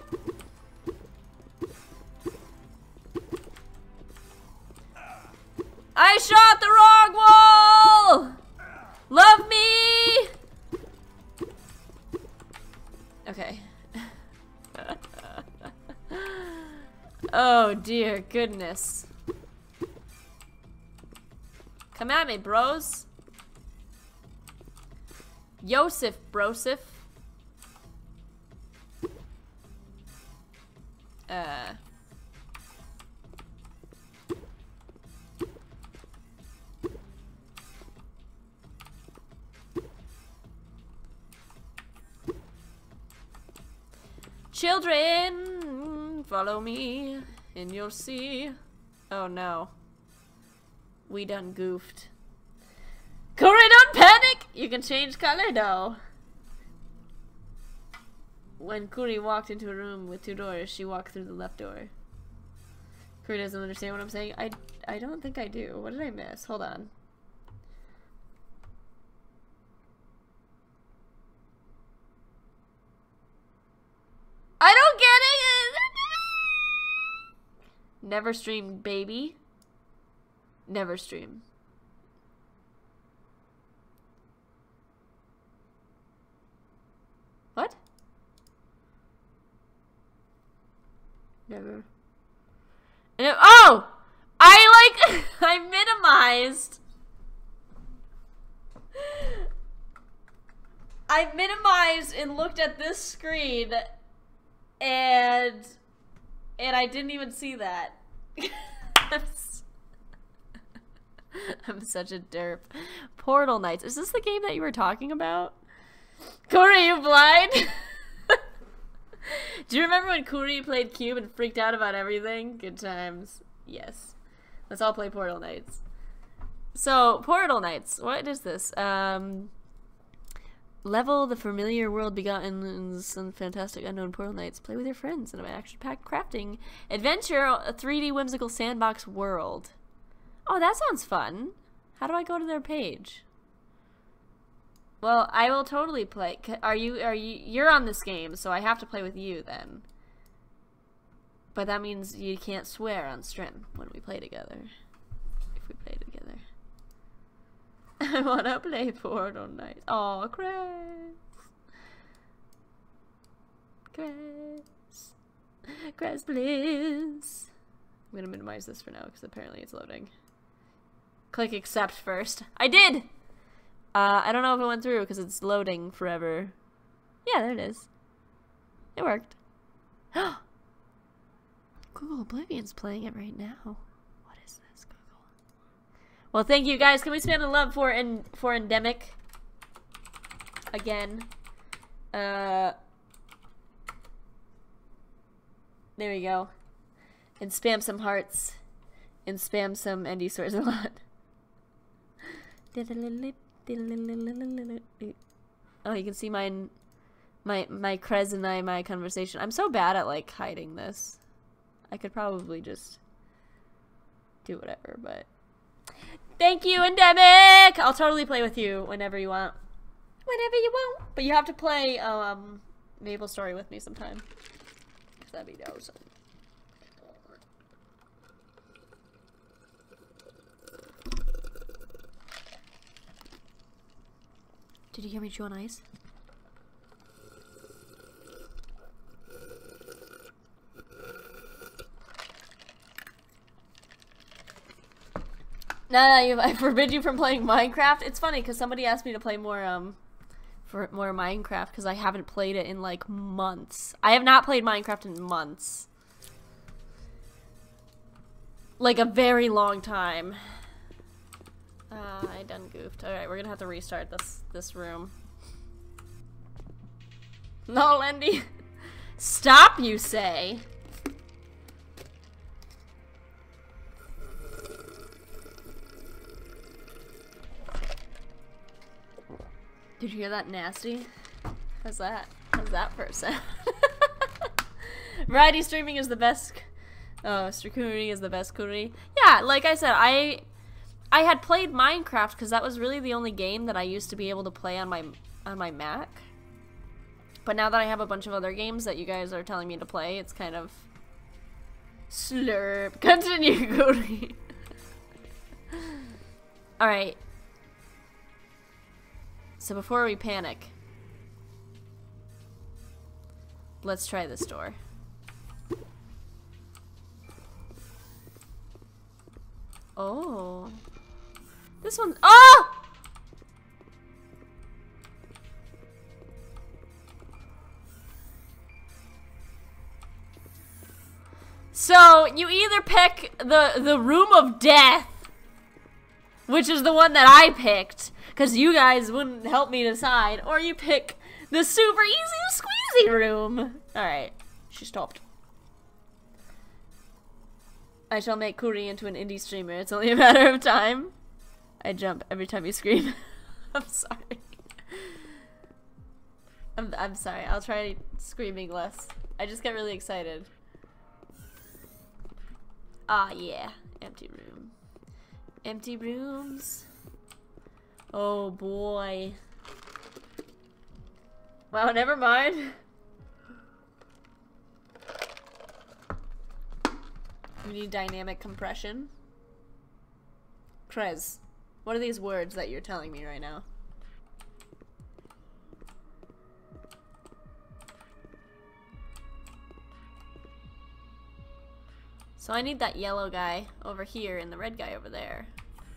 I shot the wrong wall! Love me! Okay. Oh dear goodness. Come at me, bros. Yosef, brosif. Uh... Children, follow me, and you'll see. Oh no. We done goofed. Kuri, don't panic! You can change color though. When Kuri walked into a room with two doors, she walked through the left door. Kuri doesn't understand what I'm saying. I, I don't think I do. What did I miss? Hold on. I don't get it! Never stream, baby. Never stream. Never. And it, oh! I like I minimized. I minimized and looked at this screen and and I didn't even see that. I'm, s I'm such a derp. Portal Knights. Is this the game that you were talking about? Corey, you blind? Do you remember when Kuri played Cube and freaked out about everything? Good times. Yes. Let's all play Portal Knights. So, Portal Knights. What is this? Um, level the familiar world begotten in some fantastic unknown Portal Knights. Play with your friends in an action-packed crafting adventure, a three D whimsical sandbox world. Oh, that sounds fun. How do I go to their page? Well, I will totally play. Are you, are you, you're on this game, so I have to play with you then. But that means you can't swear on stream when we play together. If we play together. I wanna play Portal Knights. Aw, Chris. Chris. Chris, please. I'm gonna minimize this for now, because apparently it's loading. Click accept first. I did! Uh, I don't know if it went through because it's loading forever. Yeah, there it is. It worked. Google Oblivion's playing it right now. What is this, Google? Well, thank you guys. Can we spam the love for en for Endemic? Again. Uh, there we go. And spam some hearts. And spam some N D stores a lot. Oh, you can see mine, my my Krez and I my conversation. I'm so bad at like hiding this. I could probably just do whatever, but thank you, Endemic. I'll totally play with you whenever you want, whenever you want. But you have to play um Maple Story with me sometime, cause that'd be awesome. Did you hear me chew on ice? No, no, you, I forbid you from playing Minecraft. It's funny because somebody asked me to play more, um, for more Minecraft because I haven't played it in like months. I have not played Minecraft in months. Like a very long time. Uh, I done goofed. Alright, we're gonna have to restart this this room. No, Lendy. Stop, you say. Did you hear that nasty? How's that? How's that for a sound? Variety streaming is the best. Oh, Strakuri is the best Kuri. Yeah, like I said, I I had played Minecraft because that was really the only game that I used to be able to play on my on my Mac. But now that I have a bunch of other games that you guys are telling me to play, it's kind of slurp. Continue, Cody. All right. So before we panic, let's try this door. Oh. This one. Oh! So, you either pick the, the Room of Death, which is the one that I picked, because you guys wouldn't help me decide, or you pick the super easy squeezy room. Alright, she stopped. I shall make Kuri into an indie streamer. It's only a matter of time. I jump every time you scream. I'm sorry. I'm, I'm sorry. I'll try screaming less. I just get really excited. Ah, yeah. Empty room. Empty rooms. Oh, boy. Wow, never mind. We need dynamic compression. Krez, what are these words that you're telling me right now? So I need that yellow guy over here and the red guy over there.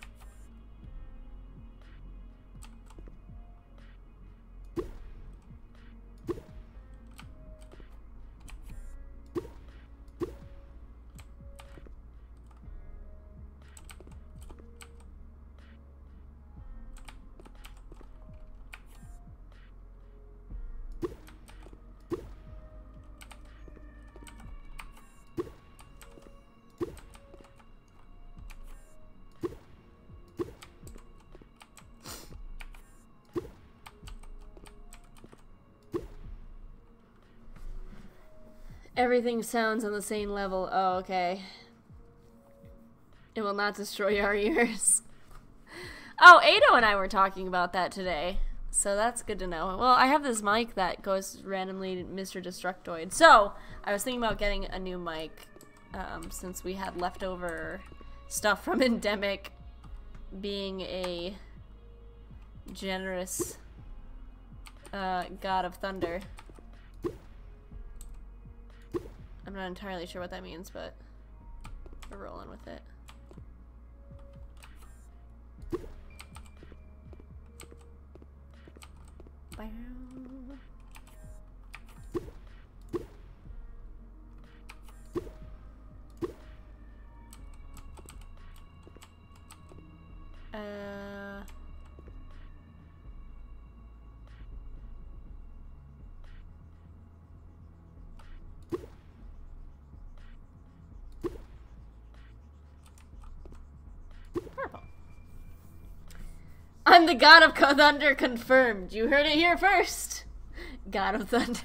Everything sounds on the same level. Oh, okay. It will not destroy our ears. Oh, Ado and I were talking about that today. So that's good to know. Well, I have this mic that goes randomly Mister Destructoid. So, I was thinking about getting a new mic. Um, since we had leftover stuff from Endemic being a generous uh, god of thunder. I'm not entirely sure what that means, but we're rolling with it. Bow. Uh... Purple. I'm the god of thunder confirmed. You heard it here first. God of thunder.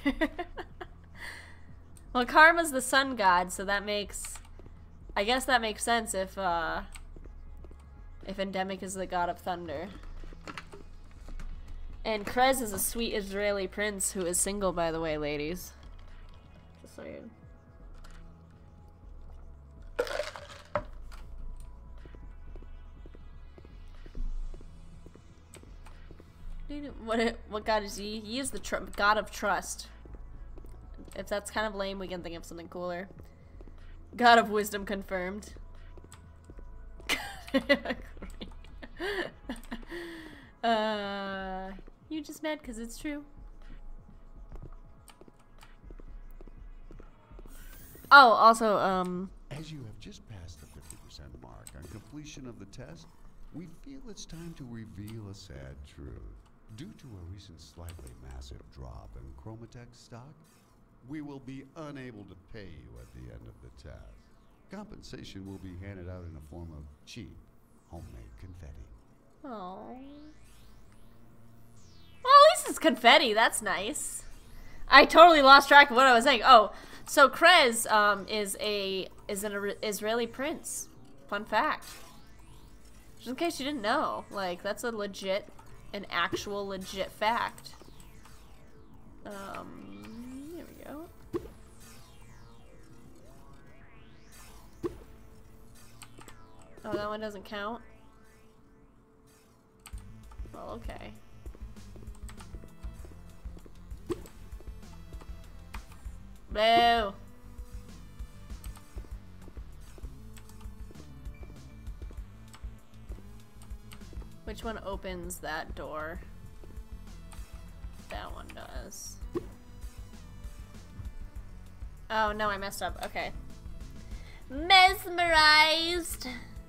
Well, Karma's the sun god, so that makes... I guess that makes sense if, uh... if Endemic is the god of thunder. And Krez is a sweet Israeli prince who is single, by the way, ladies. Just so you... What what god is he? He is the tr god of trust. If that's kind of lame, we can think of something cooler. God of wisdom confirmed. uh, you just mad because it's true. Oh, also, um... As you have just passed the fifty percent mark on completion of the test, we feel it's time to reveal a sad truth. Due to a recent slightly massive drop in Chromatech stock, we will be unable to pay you at the end of the test. Compensation will be handed out in the form of cheap, homemade confetti. Oh. Well, at least it's confetti. That's nice. I totally lost track of what I was saying. Oh, so Krez um, is a is an Israeli prince. Fun fact. Just in case you didn't know, like that's a legit, an actual legit fact. Um, here we go. Oh, that one doesn't count? Well, okay. Boo! Which one opens that door? That one does. Oh, no, I messed up. Okay. Mesmerized!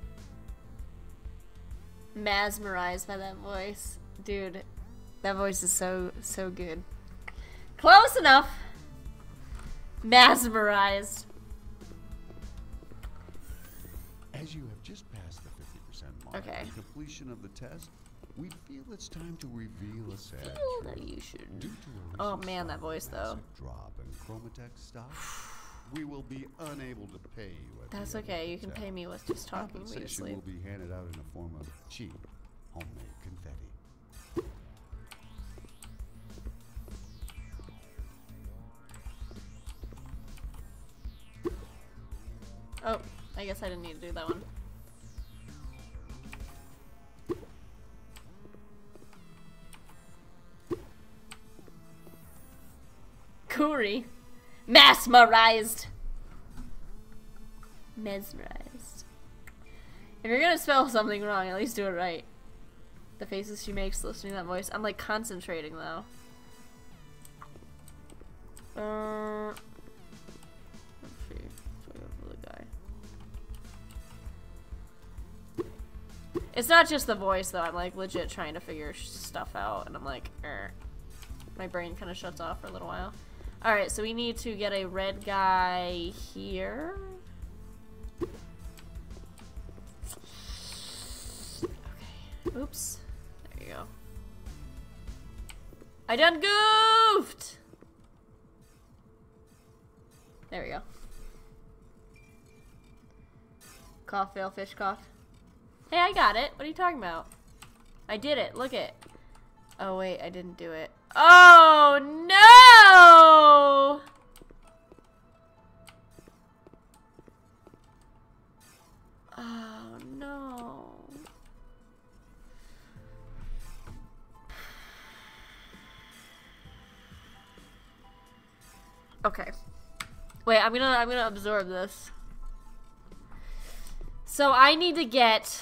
Mesmerized by that voice. Dude, that voice is so, so good. Close enough! Mesmerized. As you have just passed the fifty percent mark Okay. on completion of the test, we feel it's time to reveal a sad Feel that truth. you should. Due to a Oh recent man, that slightly voice though. massive drop in Chromatech stock, we will be unable to pay you at That's the end okay. of You the can test. pay me with just talking me to Compensation sleep. will be handed out in the form of cheap, homemade confetti. Oh, I guess I didn't need to do that one. Kuri. Mesmerized. Mesmerized. If you're gonna spell something wrong, at least do it right. The faces she makes listening to that voice. I'm like concentrating though. Uh, let's see. Let's wait for the guy. It's not just the voice though. I'm like legit trying to figure stuff out, and I'm like, er. My brain kind of shuts off for a little while. All right, so we need to get a red guy here. Okay. Oops. There you go. I done goofed! There we go. Cough, fail, fish, cough. Hey, I got it. What are you talking about? I did it. Look it. Oh, wait. I didn't do it. Oh, no! Oh, no. Okay. Wait, I'm gonna I'm gonna absorb this. So I need to get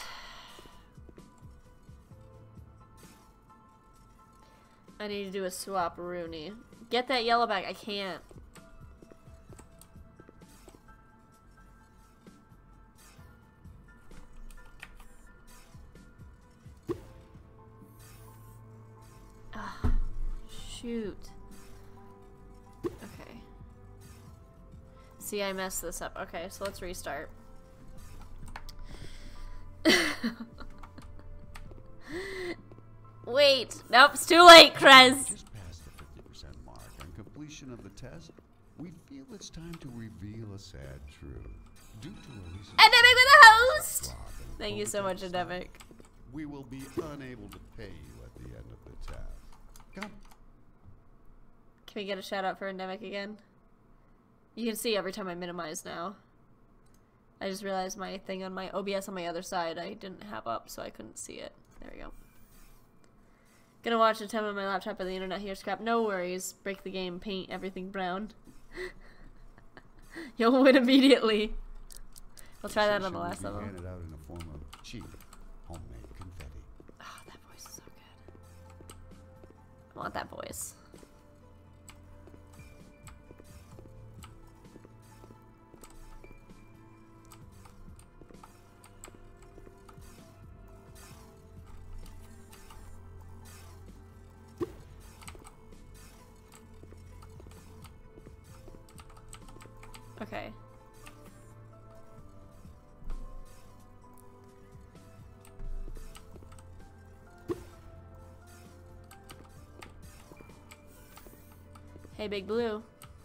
I need to do a swap Rooney. Get that yellow bag. I can't. Ah, shoot. Okay. See, I messed this up. Okay, so let's restart. Wait. Nope, it's too late, Krez. Just past the fifty percent mark on completion of the test, we feel it's time to reveal a sad truth. Due to a recent Endemic with a host! drop in Thank you so much, Pokedex Endemic. stock, we will be unable to pay you at the end of the test. Come. Can we get a shout out for Endemic again? You can see every time I minimize now. I just realized my thing on my O B S on my other side I didn't have up, so I couldn't see it. There we go. Gonna watch a time on my laptop on the internet here, scrap. No worries. Break the game, paint everything brown. You'll win immediately. We'll try that on the last level. Handed out in the form of cheap homemade confetti. Oh, that voice is so good. I want that voice. Okay. Hey, Big Blue.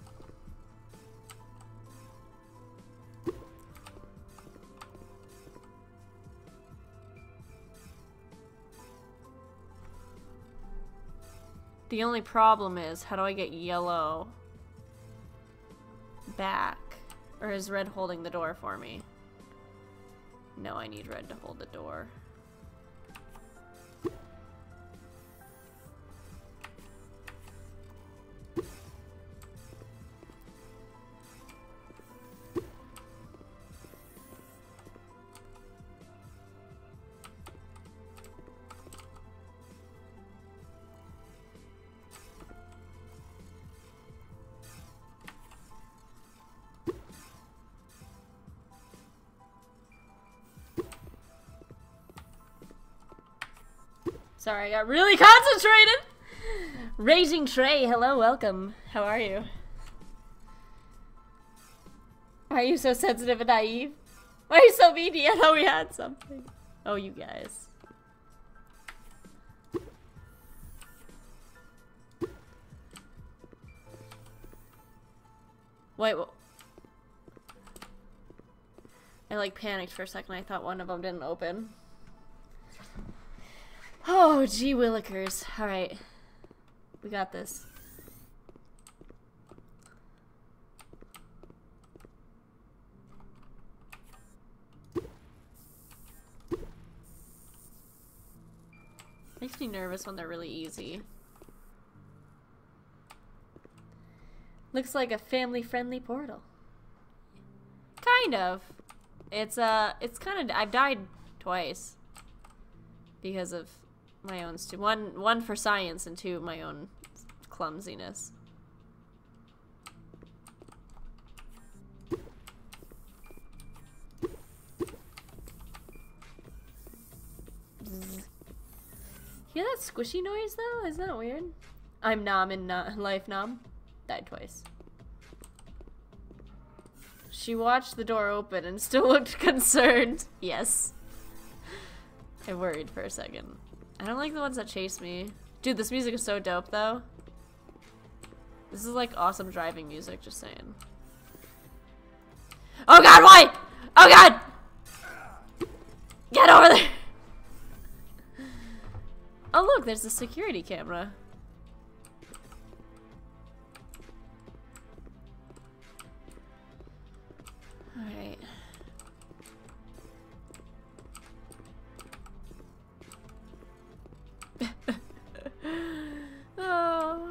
The only problem is, how do I get yellow back? Or is red holding the door for me? No, I need red to hold the door. Sorry, I got really concentrated! Raging Trey, hello, welcome. How are you? Why are you so sensitive and naive? Why are you so mean? I thought we had something. Oh, you guys. Wait, what? I like panicked for a second. I thought one of them didn't open. Oh, gee willikers. Alright. We got this. Makes me nervous when they're really easy. Looks like a family-friendly portal. Kind of. It's, uh, it's kind of, I've died twice. Because of my own, stu- one, one for science and two, my own clumsiness. Hear that squishy noise though? Isn't that weird? I'm Nom in uh, Life Nom. Died twice. She watched the door open and still looked concerned. Yes. I worried for a second. I don't like the ones that chase me. Dude, this music is so dope though. This is like awesome driving music, just saying. Oh god, why? Oh god! Get over there! Oh look, there's a security camera. Alright. Oh.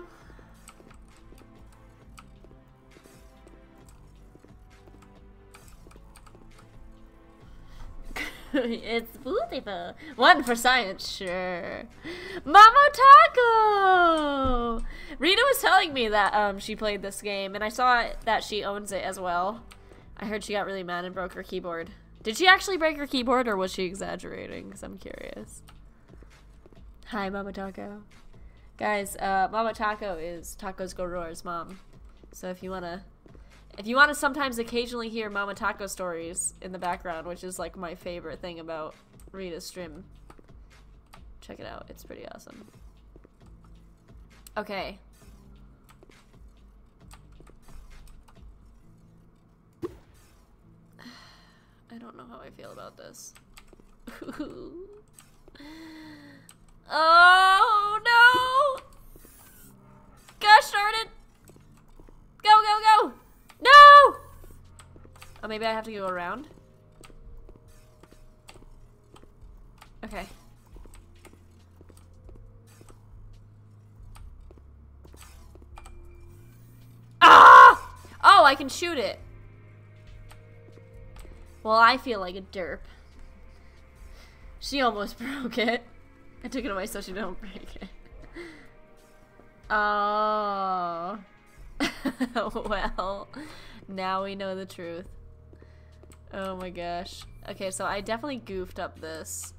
It's beautiful. One for science, sure. Mama Taco! Rita was telling me that um she played this game, and I saw that she owns it as well. I heard she got really mad and broke her keyboard. Did she actually break her keyboard, or was she exaggerating? Because I'm curious. Hi, Mama Taco. Guys, uh, Mama Taco is Tacos Go Roar's mom. So if you wanna... If you want to sometimes occasionally hear Mama Taco stories in the background, which is like my favorite thing about Rita's stream, check it out. It's pretty awesome. Okay. I don't know how I feel about this. Oh no! Gosh darn it! Go, go, go! No! Oh, maybe I have to go around? Okay. Ah! Oh, I can shoot it. Well, I feel like a derp. She almost broke it. I took it away so she don't break it. Oh. Well, now we know the truth. Oh my gosh. Okay, so I definitely goofed up this.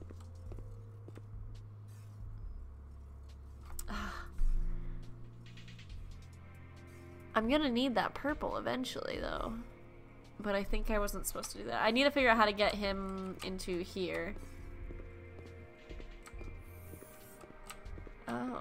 I'm gonna need that purple eventually, though. But I think I wasn't supposed to do that. I need to figure out how to get him into here. Oh.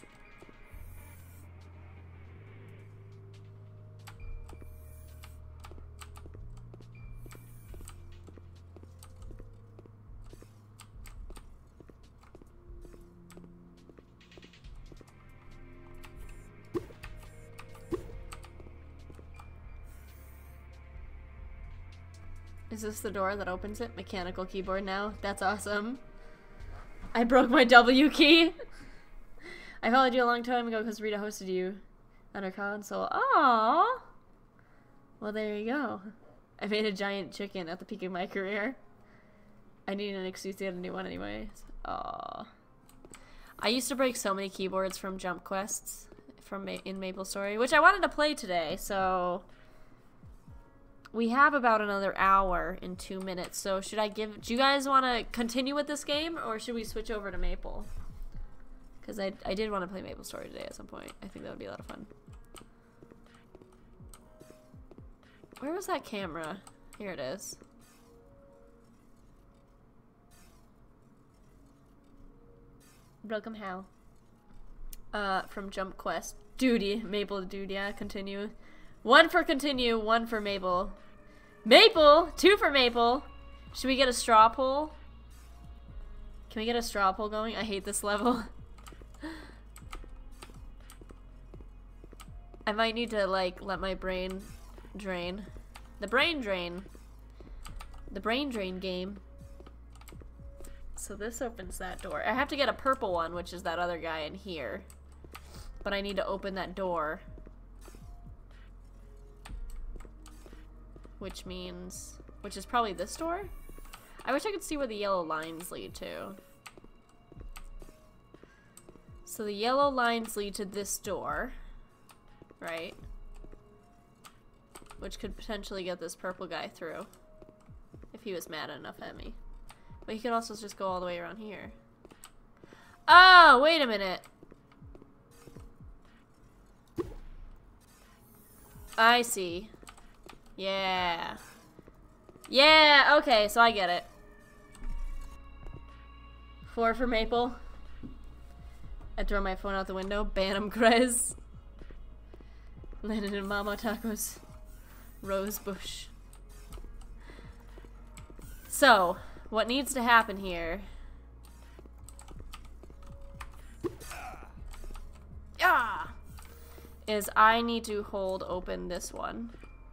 Is this the door that opens it? Mechanical keyboard now? That's awesome. I broke my W key. I followed you a long time ago because Rita hosted you on her console. Aww. Well, there you go. I made a giant chicken at the peak of my career. I need an excuse to get a new one anyways. Aww. I used to break so many keyboards from Jump Quests from Ma in MapleStory, which I wanted to play today, so... We have about another hour in two minutes, so should I give... Do you guys want to continue with this game, or should we switch over to Maple? Because I, I did want to play MapleStory today at some point. I think that would be a lot of fun. Where was that camera? Here it is. Broke 'em how? Uh, from Jump Quest. Duty. Maple dude, yeah, continue. One for continue, one for Maple. Maple! Two for Maple! Should we get a straw poll? Can we get a straw poll going? I hate this level. I might need to, like, let my brain drain. The brain drain. The brain drain game. So this opens that door. I have to get a purple one, which is that other guy in here. But I need to open that door. Which means which is probably this door. I wish I could see where the yellow lines lead to. So the yellow lines lead to this door, right? Which could potentially get this purple guy through if he was mad enough at me. But he could also just go all the way around here. Oh, wait a minute. I see. Yeah. Yeah, okay, so I get it. Four for Maple. I throw my phone out the window. Ban him, Krez. Landed in Mama Taco's Rose Bush. So, what needs to happen here? Ah! Is I need to hold open this one.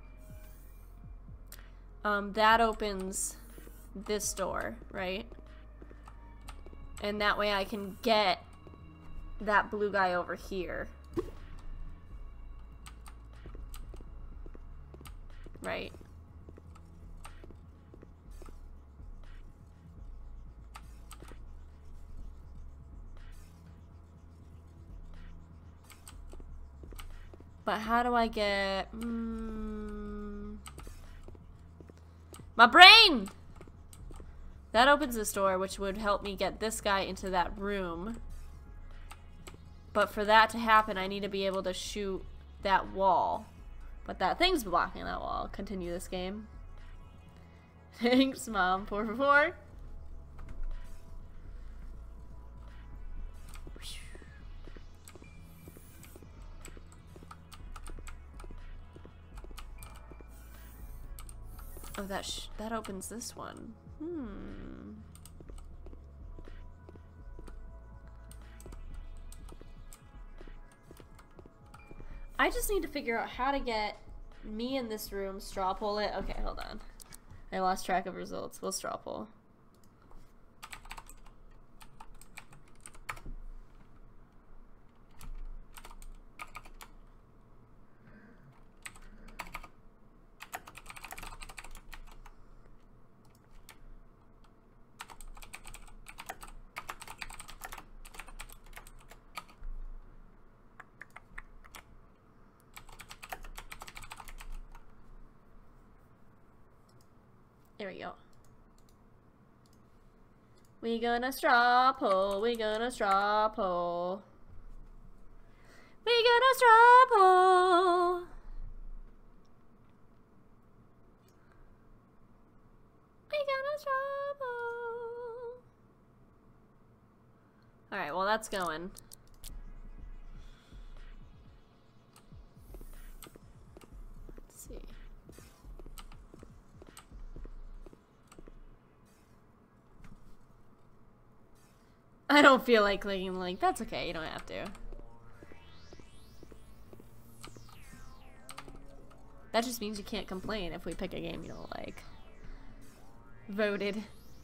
Um, that opens this door, right? And that way I can get that blue guy over here. Right. But how do I get... Mm, my brain! That opens this door, which would help me get this guy into that room. But for that to happen, I need to be able to shoot that wall. But that thing's blocking that wall. Continue this game. Thanks, Mom. Four for four. Oh, that sh that opens this one. Hmm. I just need to figure out how to get me in this room, straw poll it. Okay, hold on. I lost track of results. We'll straw poll. There we go. We gonna straw poll. We gonna straw poll. We gonna straw poll. We gonna straw poll. All right. Well, that's going. Let's see. I don't feel like clicking, like, that's okay, you don't have to. That just means you can't complain if we pick a game you don't like. Voted.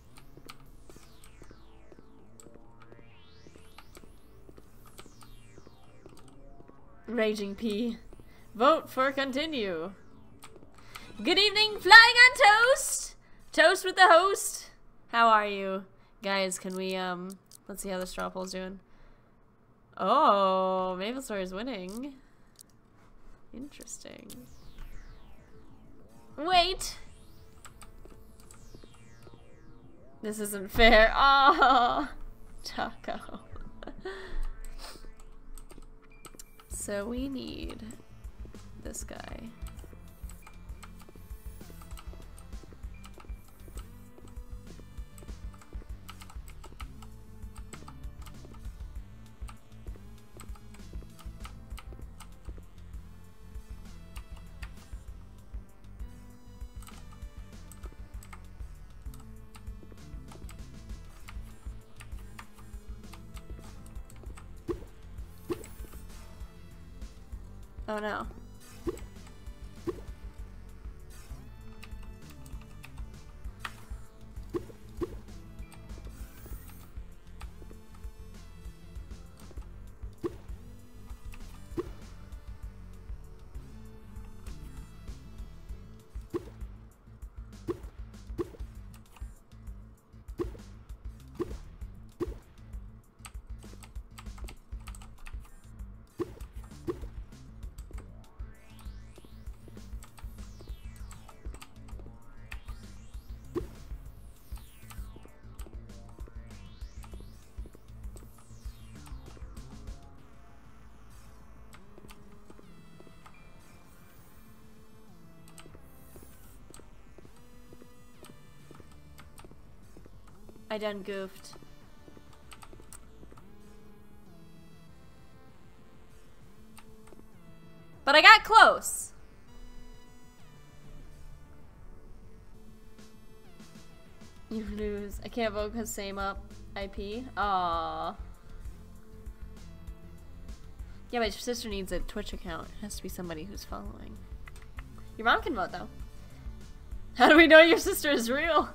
Raging P. Vote for continue. Good evening, flying on toast! Toast with the host! How are you? Guys, can we, um... let's see how the straw poll's doing. Oh, Maplestar is winning. Interesting. Wait! This isn't fair. Oh, Taco. So we need this guy. Oh no. I done goofed. But I got close. You lose. I can't vote because same up I P. Aww. Yeah, my sister needs a Twitch account. It has to be somebody who's following. Your mom can vote though. How do we know your sister is real?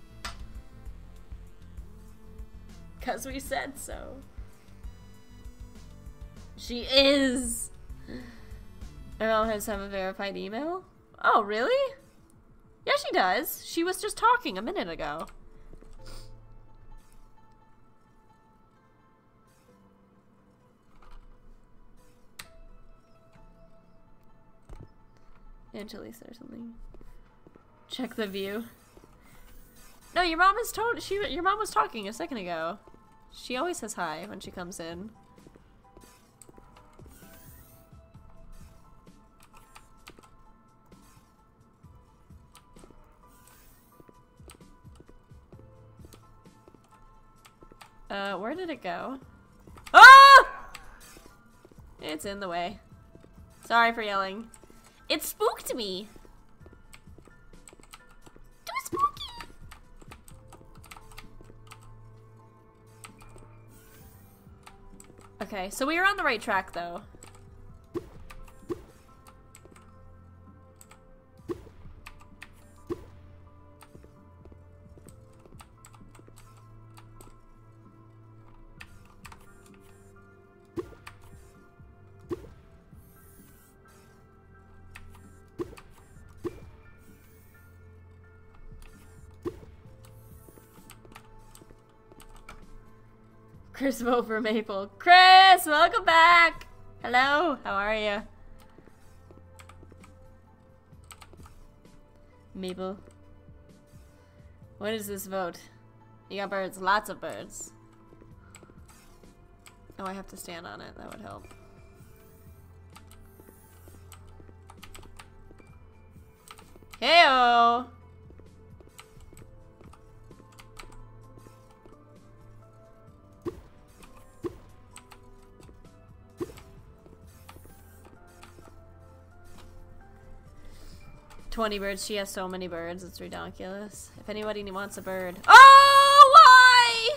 Cause we said so. She is. My mom has to have a verified email? Oh, really? Yeah, she does. She was just talking a minute ago. Angelisa or something. Check the view. No, your mom is told she your mom was talking a second ago. She always says hi when she comes in. Uh, where did it go? Ah! It's in the way. Sorry for yelling. It spooked me. Too spooky. Okay, so we were on the right track though. Chris vote for Maple. Chris, welcome back. Hello, how are you? Maple. What is this vote? You got birds, lots of birds. Oh, I have to stand on it. That would help. Heyo. twenty birds. She has so many birds. It's ridiculous. If anybody wants a bird. Oh, why?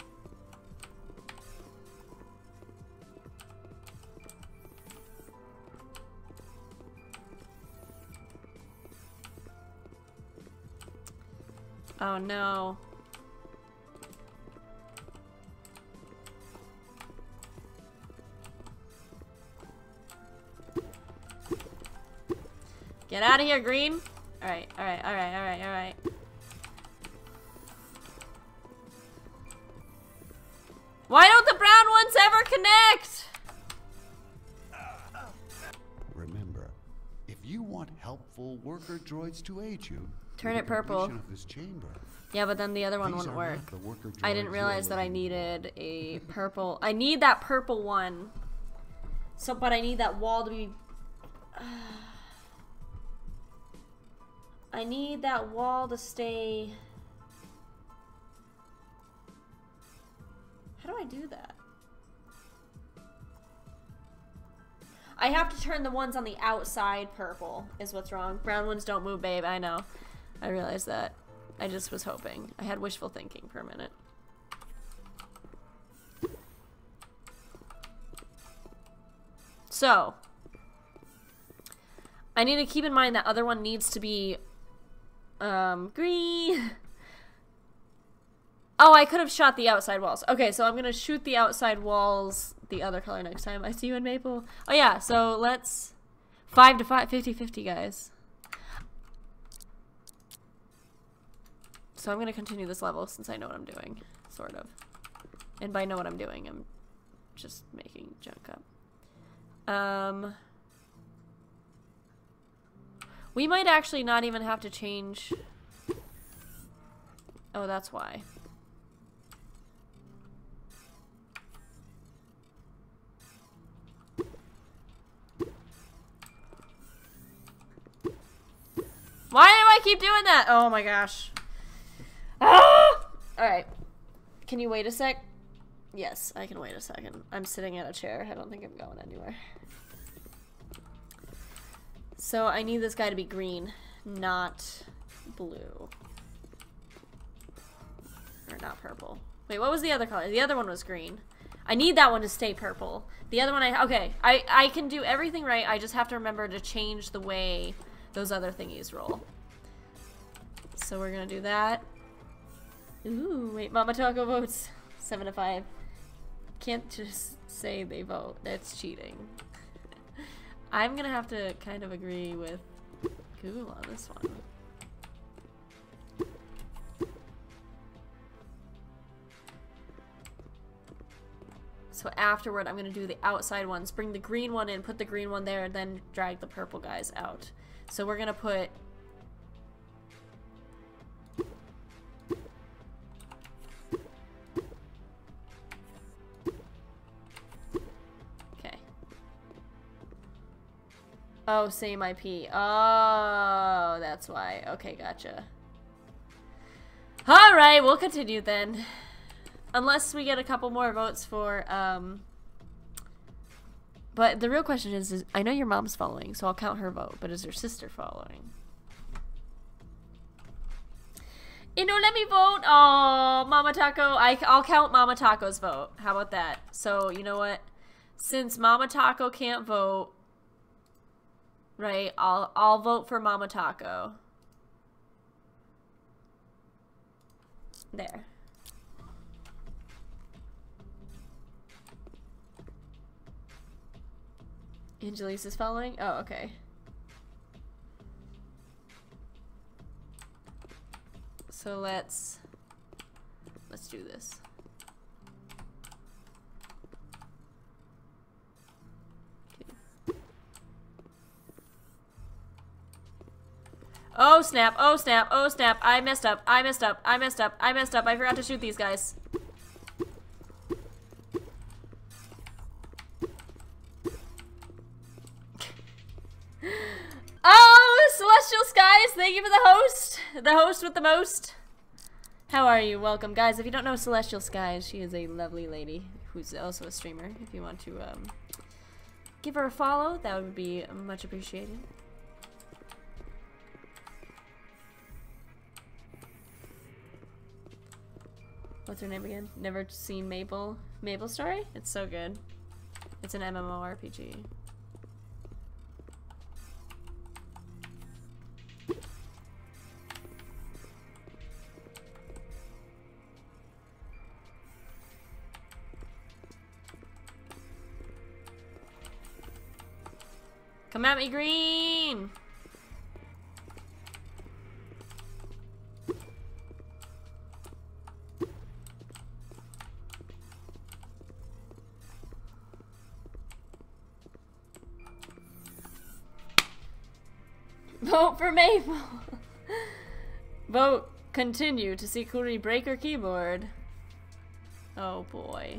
Oh, no. Get out of here, green. Alright, alright, alright, alright, alright. Why don't the brown ones ever connect? Remember, if you want helpful worker droids to aid you, turn with it the purple. completion of this chamber, Yeah, but then the other one these wouldn't are work. not the worker I didn't droids realize you're that I looking needed a purple. I need that purple one. So, but I need that wall to be... I need that wall to stay... How do I do that? I have to turn the ones on the outside purple, is what's wrong. Brown ones don't move, babe. I know. I realized that. I just was hoping. I had wishful thinking for a minute. So, I need to keep in mind that other one needs to be um, green. Oh, I could have shot the outside walls. Okay, so I'm going to shoot the outside walls the other color next time. I see you in Maple. Oh, yeah, so let's... five to five, fifty fifty, guys. So I'm going to continue this level since I know what I'm doing, sort of. And by know what I'm doing, I'm just making junk up. Um... We might actually not even have to change... Oh, that's why. Why do I keep doing that? Oh my gosh. Ah! Alright. can you wait a sec? Yes, I can wait a second. I'm sitting at a chair. I don't think I'm going anywhere. So I need this guy to be green, not blue. Or not purple. Wait, what was the other color? The other one was green. I need that one to stay purple. The other one I... Okay, I, I can do everything right. I just have to remember to change the way those other thingies roll. So we're gonna do that. Ooh, wait, Mama Taco votes. Seven to five. Can't just say they vote. That's cheating. I'm gonna have to kind of agree with Google on this one. So afterward, I'm gonna do the outside ones. Bring the green one in, put the green one there, and then drag the purple guys out. So we're gonna put... Okay. Oh, same I P. Oh, that's why. Okay, gotcha. Alright, we'll continue then. Unless we get a couple more votes for, um... But the real question is, is, I know your mom's following, so I'll count her vote, but is your sister following? You know, let me vote! Oh, Mama Taco. I, I'll count Mama Taco's vote. How about that? So, you know what? Since Mama Taco can't vote, right, I'll, I'll vote for Mama Taco. There. Angelise is following? Oh, okay. So let's let's do this. Okay. Oh snap, oh snap, oh snap, I messed up, I messed up, I messed up, I messed up, I forgot to shoot these guys. Oh, Celestial Skies, thank you for the host. The host with the most. How are you? Welcome. Guys, if you don't know Celestial Skies, she is a lovely lady who's also a streamer. If you want to um, give her a follow, that would be much appreciated. What's her name again? Never seen Maple. Maple Story? It's so good. It's an MMORPG. Come at me, green! Vote for Maple! Vote continue to see Kuri break her keyboard. Oh boy.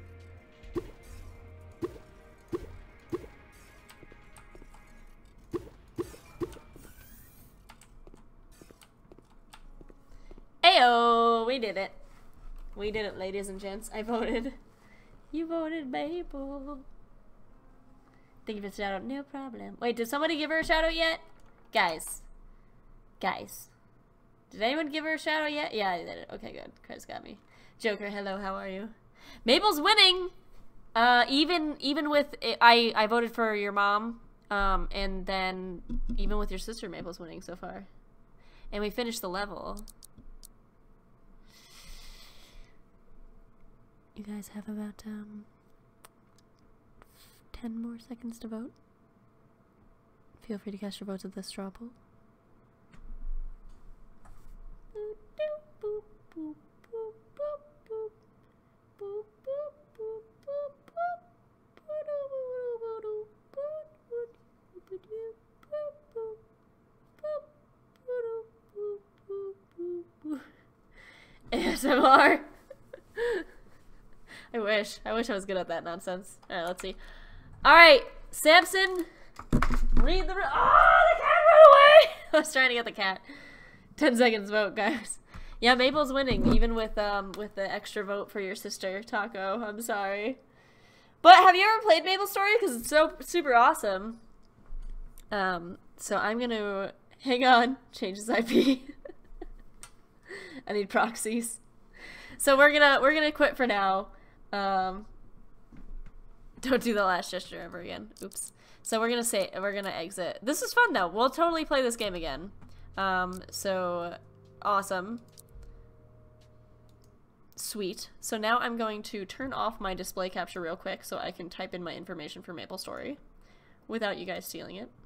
Ayo, we did it. We did it, ladies and gents. I voted. You voted Maple. Thank you for the shout out. No problem. Wait, did somebody give her a shout out yet? Guys. Guys. Did anyone give her a shout out yet? Yeah, I did it. Okay, good. Chris got me. Joker, hello, how are you? Maple's winning! Uh, even even with... It, I, I voted for your mom. Um, and then even with your sister, Maple's winning so far. And we finished the level. You guys have about um, ten more seconds to vote. Feel free to cast your votes at the straw poll. A S M R. I wish. I wish I was good at that nonsense. Alright, let's see. Alright, Samson, read the... Oh, the cat ran away! I was trying to get the cat. Ten seconds vote, guys. Yeah, Maple's winning, even with um with the extra vote for your sister, Taco. I'm sorry. But have you ever played MapleStory? Because it's so super awesome. Um, so I'm gonna hang on, change his I P. I need proxies. So we're gonna we're gonna quit for now. Um, don't do the last gesture ever again. Oops. So we're gonna say we're gonna exit. This is fun though. We'll totally play this game again. Um, so awesome. Sweet. So now I'm going to turn off my display capture real quick so I can type in my information for MapleStory without you guys stealing it.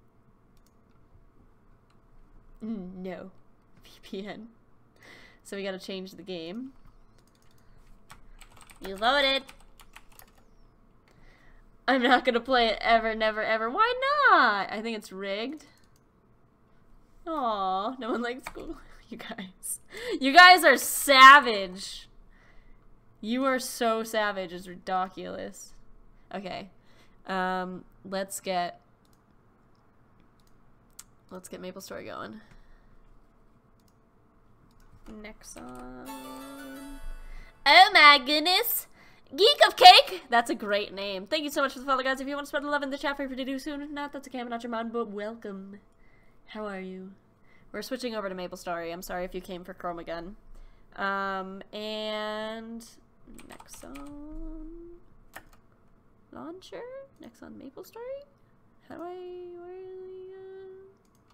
No. V P N. So we gotta change the game. You voted! I'm not gonna play it ever, never, ever. Why not? I think it's rigged. Aw, no one likes school. You guys. You guys are savage. You are so savage. It's ridiculous. Okay. Um, let's get... Let's get MapleStory going. Nexon. Oh my goodness! Geek of Cake! That's a great name. Thank you so much for the follow, guys. If you want to spread the love in the chat, feel free to do soon. If not, that's okay. I'm not your mom, but welcome. How are you? We're switching over to MapleStory. I'm sorry if you came for Chrome again. Um, and Nexon launcher? Nexon MapleStory? How do I, where uh...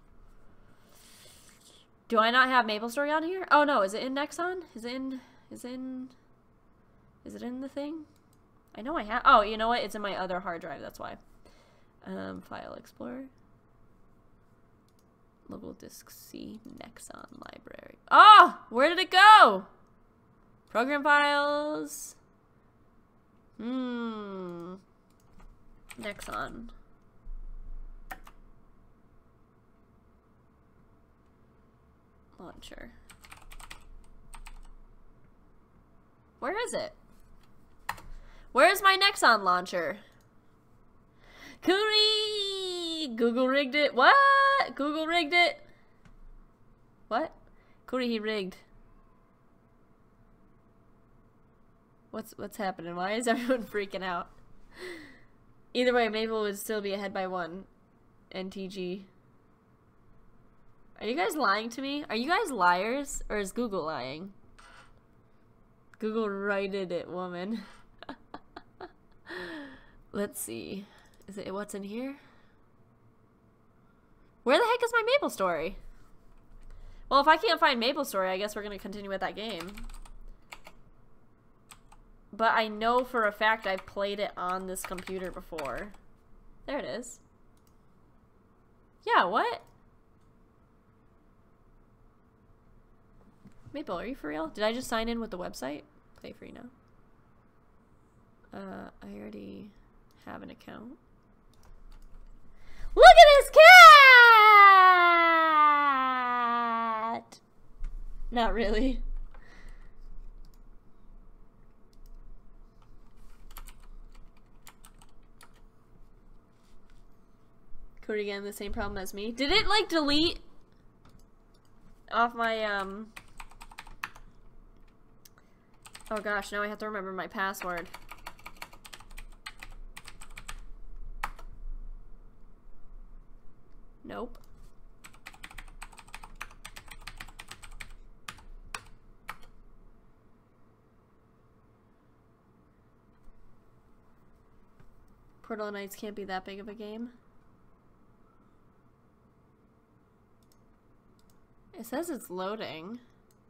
do I not have MapleStory on here? Oh no, is it in Nexon? Is it in, is it in, is it in the thing? I know I have, oh, you know what? It's in my other hard drive, that's why. Um, File Explorer. Local disk C, Nexon library. Oh! Where did it go? Program files. Hmm. Nexon. Launcher. Where is it? Where's my Nexon launcher? Kuri! Google rigged it. What? Google rigged it. What? Kuri, he rigged. What's what's happening? Why is everyone freaking out? Either way, Maple would still be ahead by one. N T G. Are you guys lying to me? Are you guys liars? Or is Google lying? Google righted it, woman. Let's see. Is it what's in here? Where the heck is my MapleStory? Well, if I can't find MapleStory, I guess we're gonna continue with that game. But I know for a fact I've played it on this computer before. There it is. Yeah, what? Maple, are you for real? Did I just sign in with the website? Play free now. Uh, I already have an account. Look at this cat! Not really. Cody again, the same problem as me. Did it like delete off my um oh gosh, now I have to remember my password. Nope. Portal Knights can't be that big of a game. It says it's loading.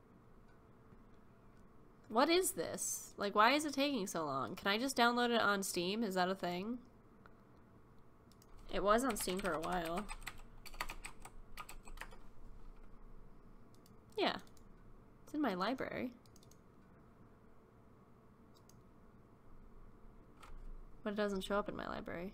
What is this? Like, why is it taking so long? Can I just download it on Steam? Is that a thing? It was on Steam for a while. Yeah. It's in my library. But it doesn't show up in my library.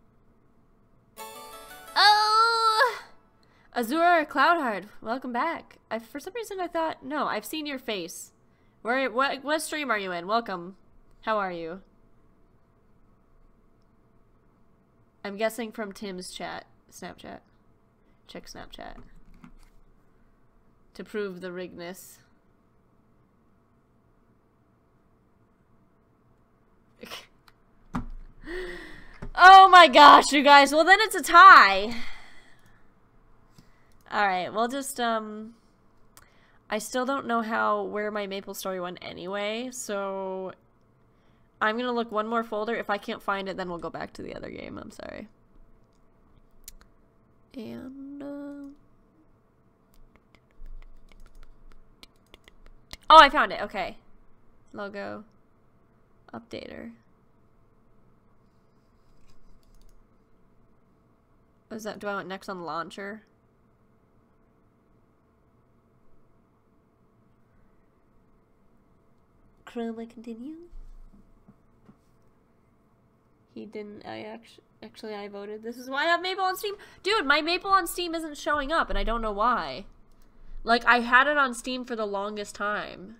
Oh! Azure Cloudhard, welcome back. I, for some reason I thought, no, I've seen your face. Where, what, what stream are you in? Welcome. How are you? I'm guessing from Tim's chat, Snapchat. Check Snapchat. To prove the rigness. Oh my gosh, you guys. Well, then it's a tie. Alright, we'll just, um... I still don't know how, where my Maple Story went anyway, so... I'm gonna look one more folder. If I can't find it, then we'll go back to the other game. I'm sorry. And, uh... oh, I found it. Okay. Logo. Updater. What is that? Do I want next on the launcher? Chroma continue. He didn't. I actually, actually, I voted. This is why I have Maple on Steam. Dude, my Maple on Steam isn't showing up, and I don't know why. Like, I had it on Steam for the longest time.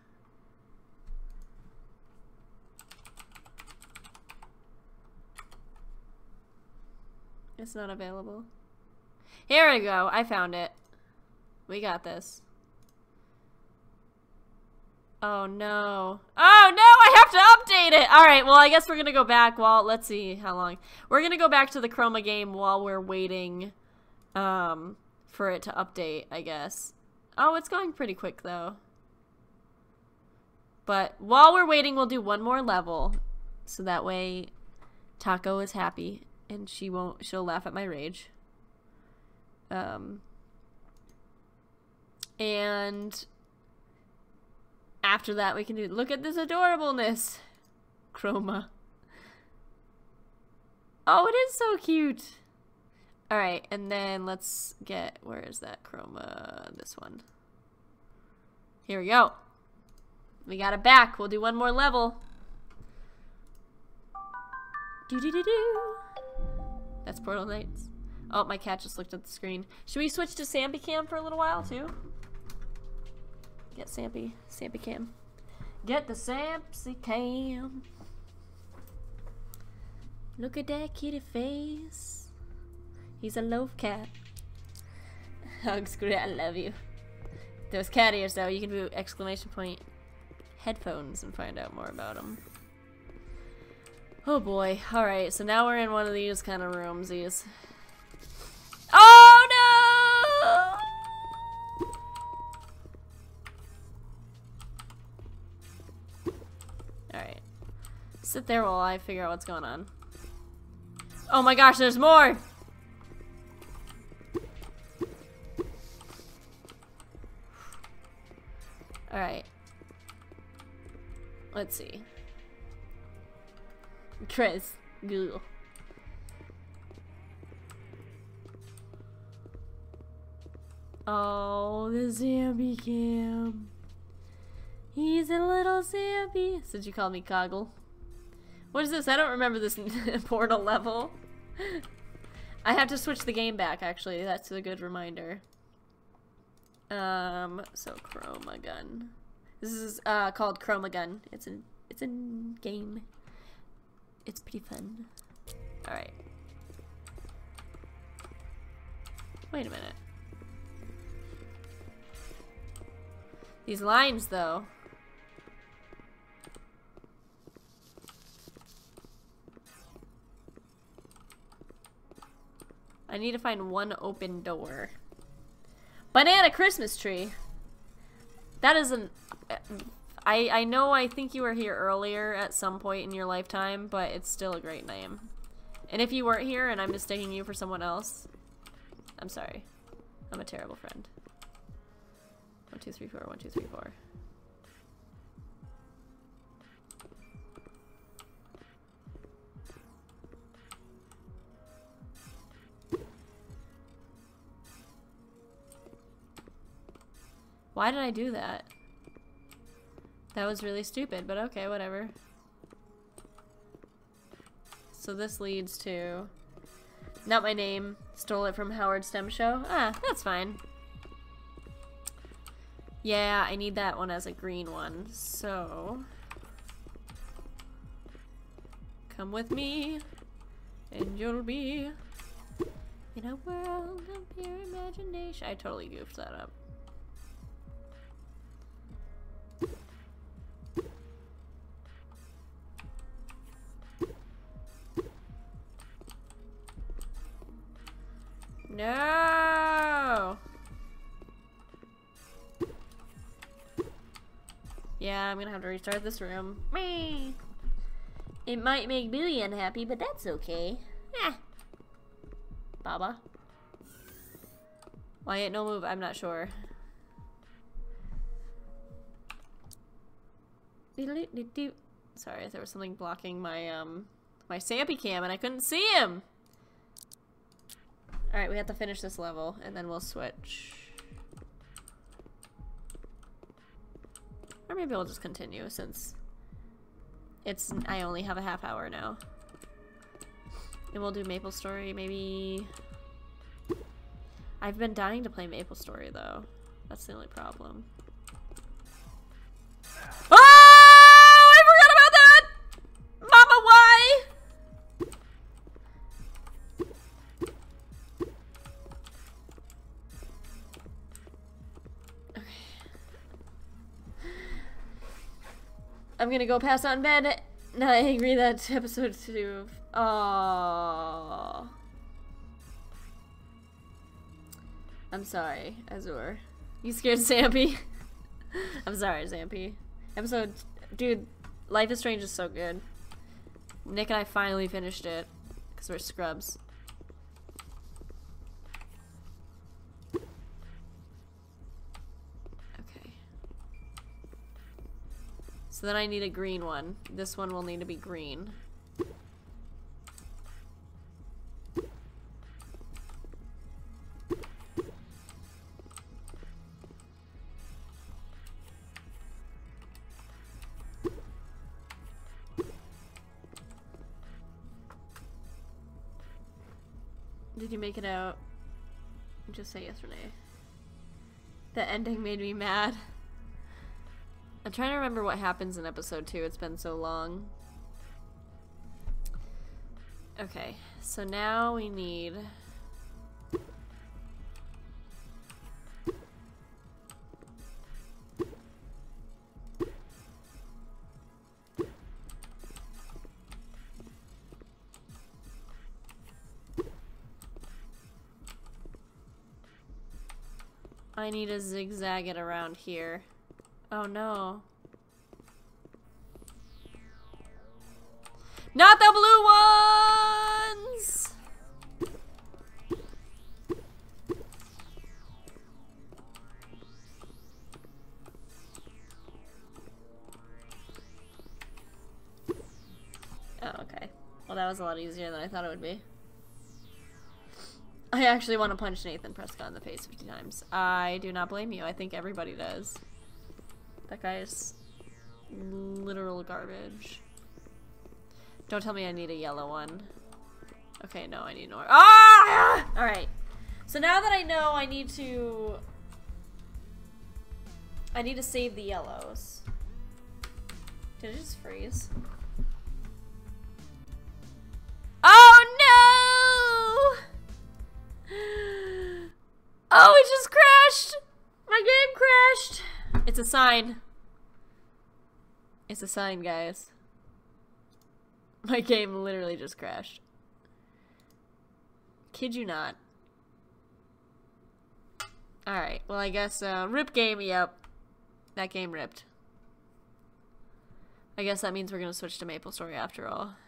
It's not available. Here we go. I found it. We got this. Oh no. Oh no, I have to update it! Alright, well I guess we're gonna go back while, let's see how long. We're gonna go back to the Chroma game while we're waiting um, for it to update, I guess. Oh, it's going pretty quick though. But while we're waiting, we'll do one more level. So that way Taco is happy and she won't, she'll laugh at my rage. Um, and... after that, we can do, look at this adorableness. Chroma. Oh, it is so cute. Alright, and then let's get, where is that Chroma? This one. Here we go. We got it back. We'll do one more level. Do do do do. That's Portal Knights. Oh, my cat just looked at the screen. Should we switch to Sampy Cam for a little while, too? Get Sampy. Sampy Cam. Get the Sampsy Cam. Look at that kitty face. He's a loaf cat. Hug, screw it, I love you. Those cat ears, though, you can do exclamation point headphones and find out more about them. Oh boy. Alright, so now we're in one of these kind of roomsies. Oh no! Alright. Sit there while I figure out what's going on. Oh my gosh, there's more! Alright. Let's see. Chris. Google. Oh, the Zampy Cam. He's a little Zampy. Since you called me Coggle. What is this? I don't remember this Portal level. I have to switch the game back, actually. That's a good reminder. Um, so Chroma Gun. This is uh, called Chroma Gun. It's a, it's a game. It's pretty fun. Alright. Wait a minute. These lines, though. I need to find one open door. Banana Christmas tree. That is an... I, I know I think you were here earlier at some point in your lifetime, but it's still a great name. And if you weren't here and I'm mistaking you for someone else, I'm sorry. I'm a terrible friend. One, two, three, four, one, two, three, four. Why did I do that? That was really stupid, but okay, whatever. So this leads to... Not my name. Stole it from Howard Stem Show. Ah, that's fine. Yeah, I need that one as a green one, so... Come with me, and you'll be in a world of pure imagination. I totally goofed that up. No! Yeah, I'm gonna have to restart this room. Me. It might make Billy unhappy, but that's okay. Eh. Baba. Why ain't no move? I'm not sure. Sorry, there was something blocking my um my Sampy cam and I couldn't see him. Alright, we have to finish this level and then we'll switch. Or maybe we'll just continue since it's I only have a half hour now. And we'll do Maple Story maybe. I've been dying to play Maple Story though. That's the only problem. Oh! I forgot about that! Mama, why? Okay. I'm gonna go pass on bed. Not angry that episode two. Oh. I'm sorry, Azur. You scared Zampy? I'm sorry, Zampy. Episode... Dude, Life is Strange is so good. Nick and I finally finished it. Because we're scrubs. Okay. So then I need a green one. This one will need to be green. Did you make it out? Just say yes or nay. The ending made me mad. I'm trying to remember what happens in episode two. It's been so long. Okay, so now we need... I need to zigzag it around here. Oh no. Not the blue ones! Oh, okay. Well, that was a lot easier than I thought it would be. I actually want to punch Nathan Prescott in the face fifty times. I do not blame you. I think everybody does. That guy is literal garbage. Don't tell me I need a yellow one. Okay, no, I need more. Ah! Alright. So now that I know I need to... I need to save the yellows. Did it just freeze? Oh no! Oh, it just crashed! My game crashed! It's a sign. It's a sign, guys. My game literally just crashed. Kid you not. Alright, well I guess, uh, rip game, yep. That game ripped. I guess that means we're gonna switch to Maple Story after all.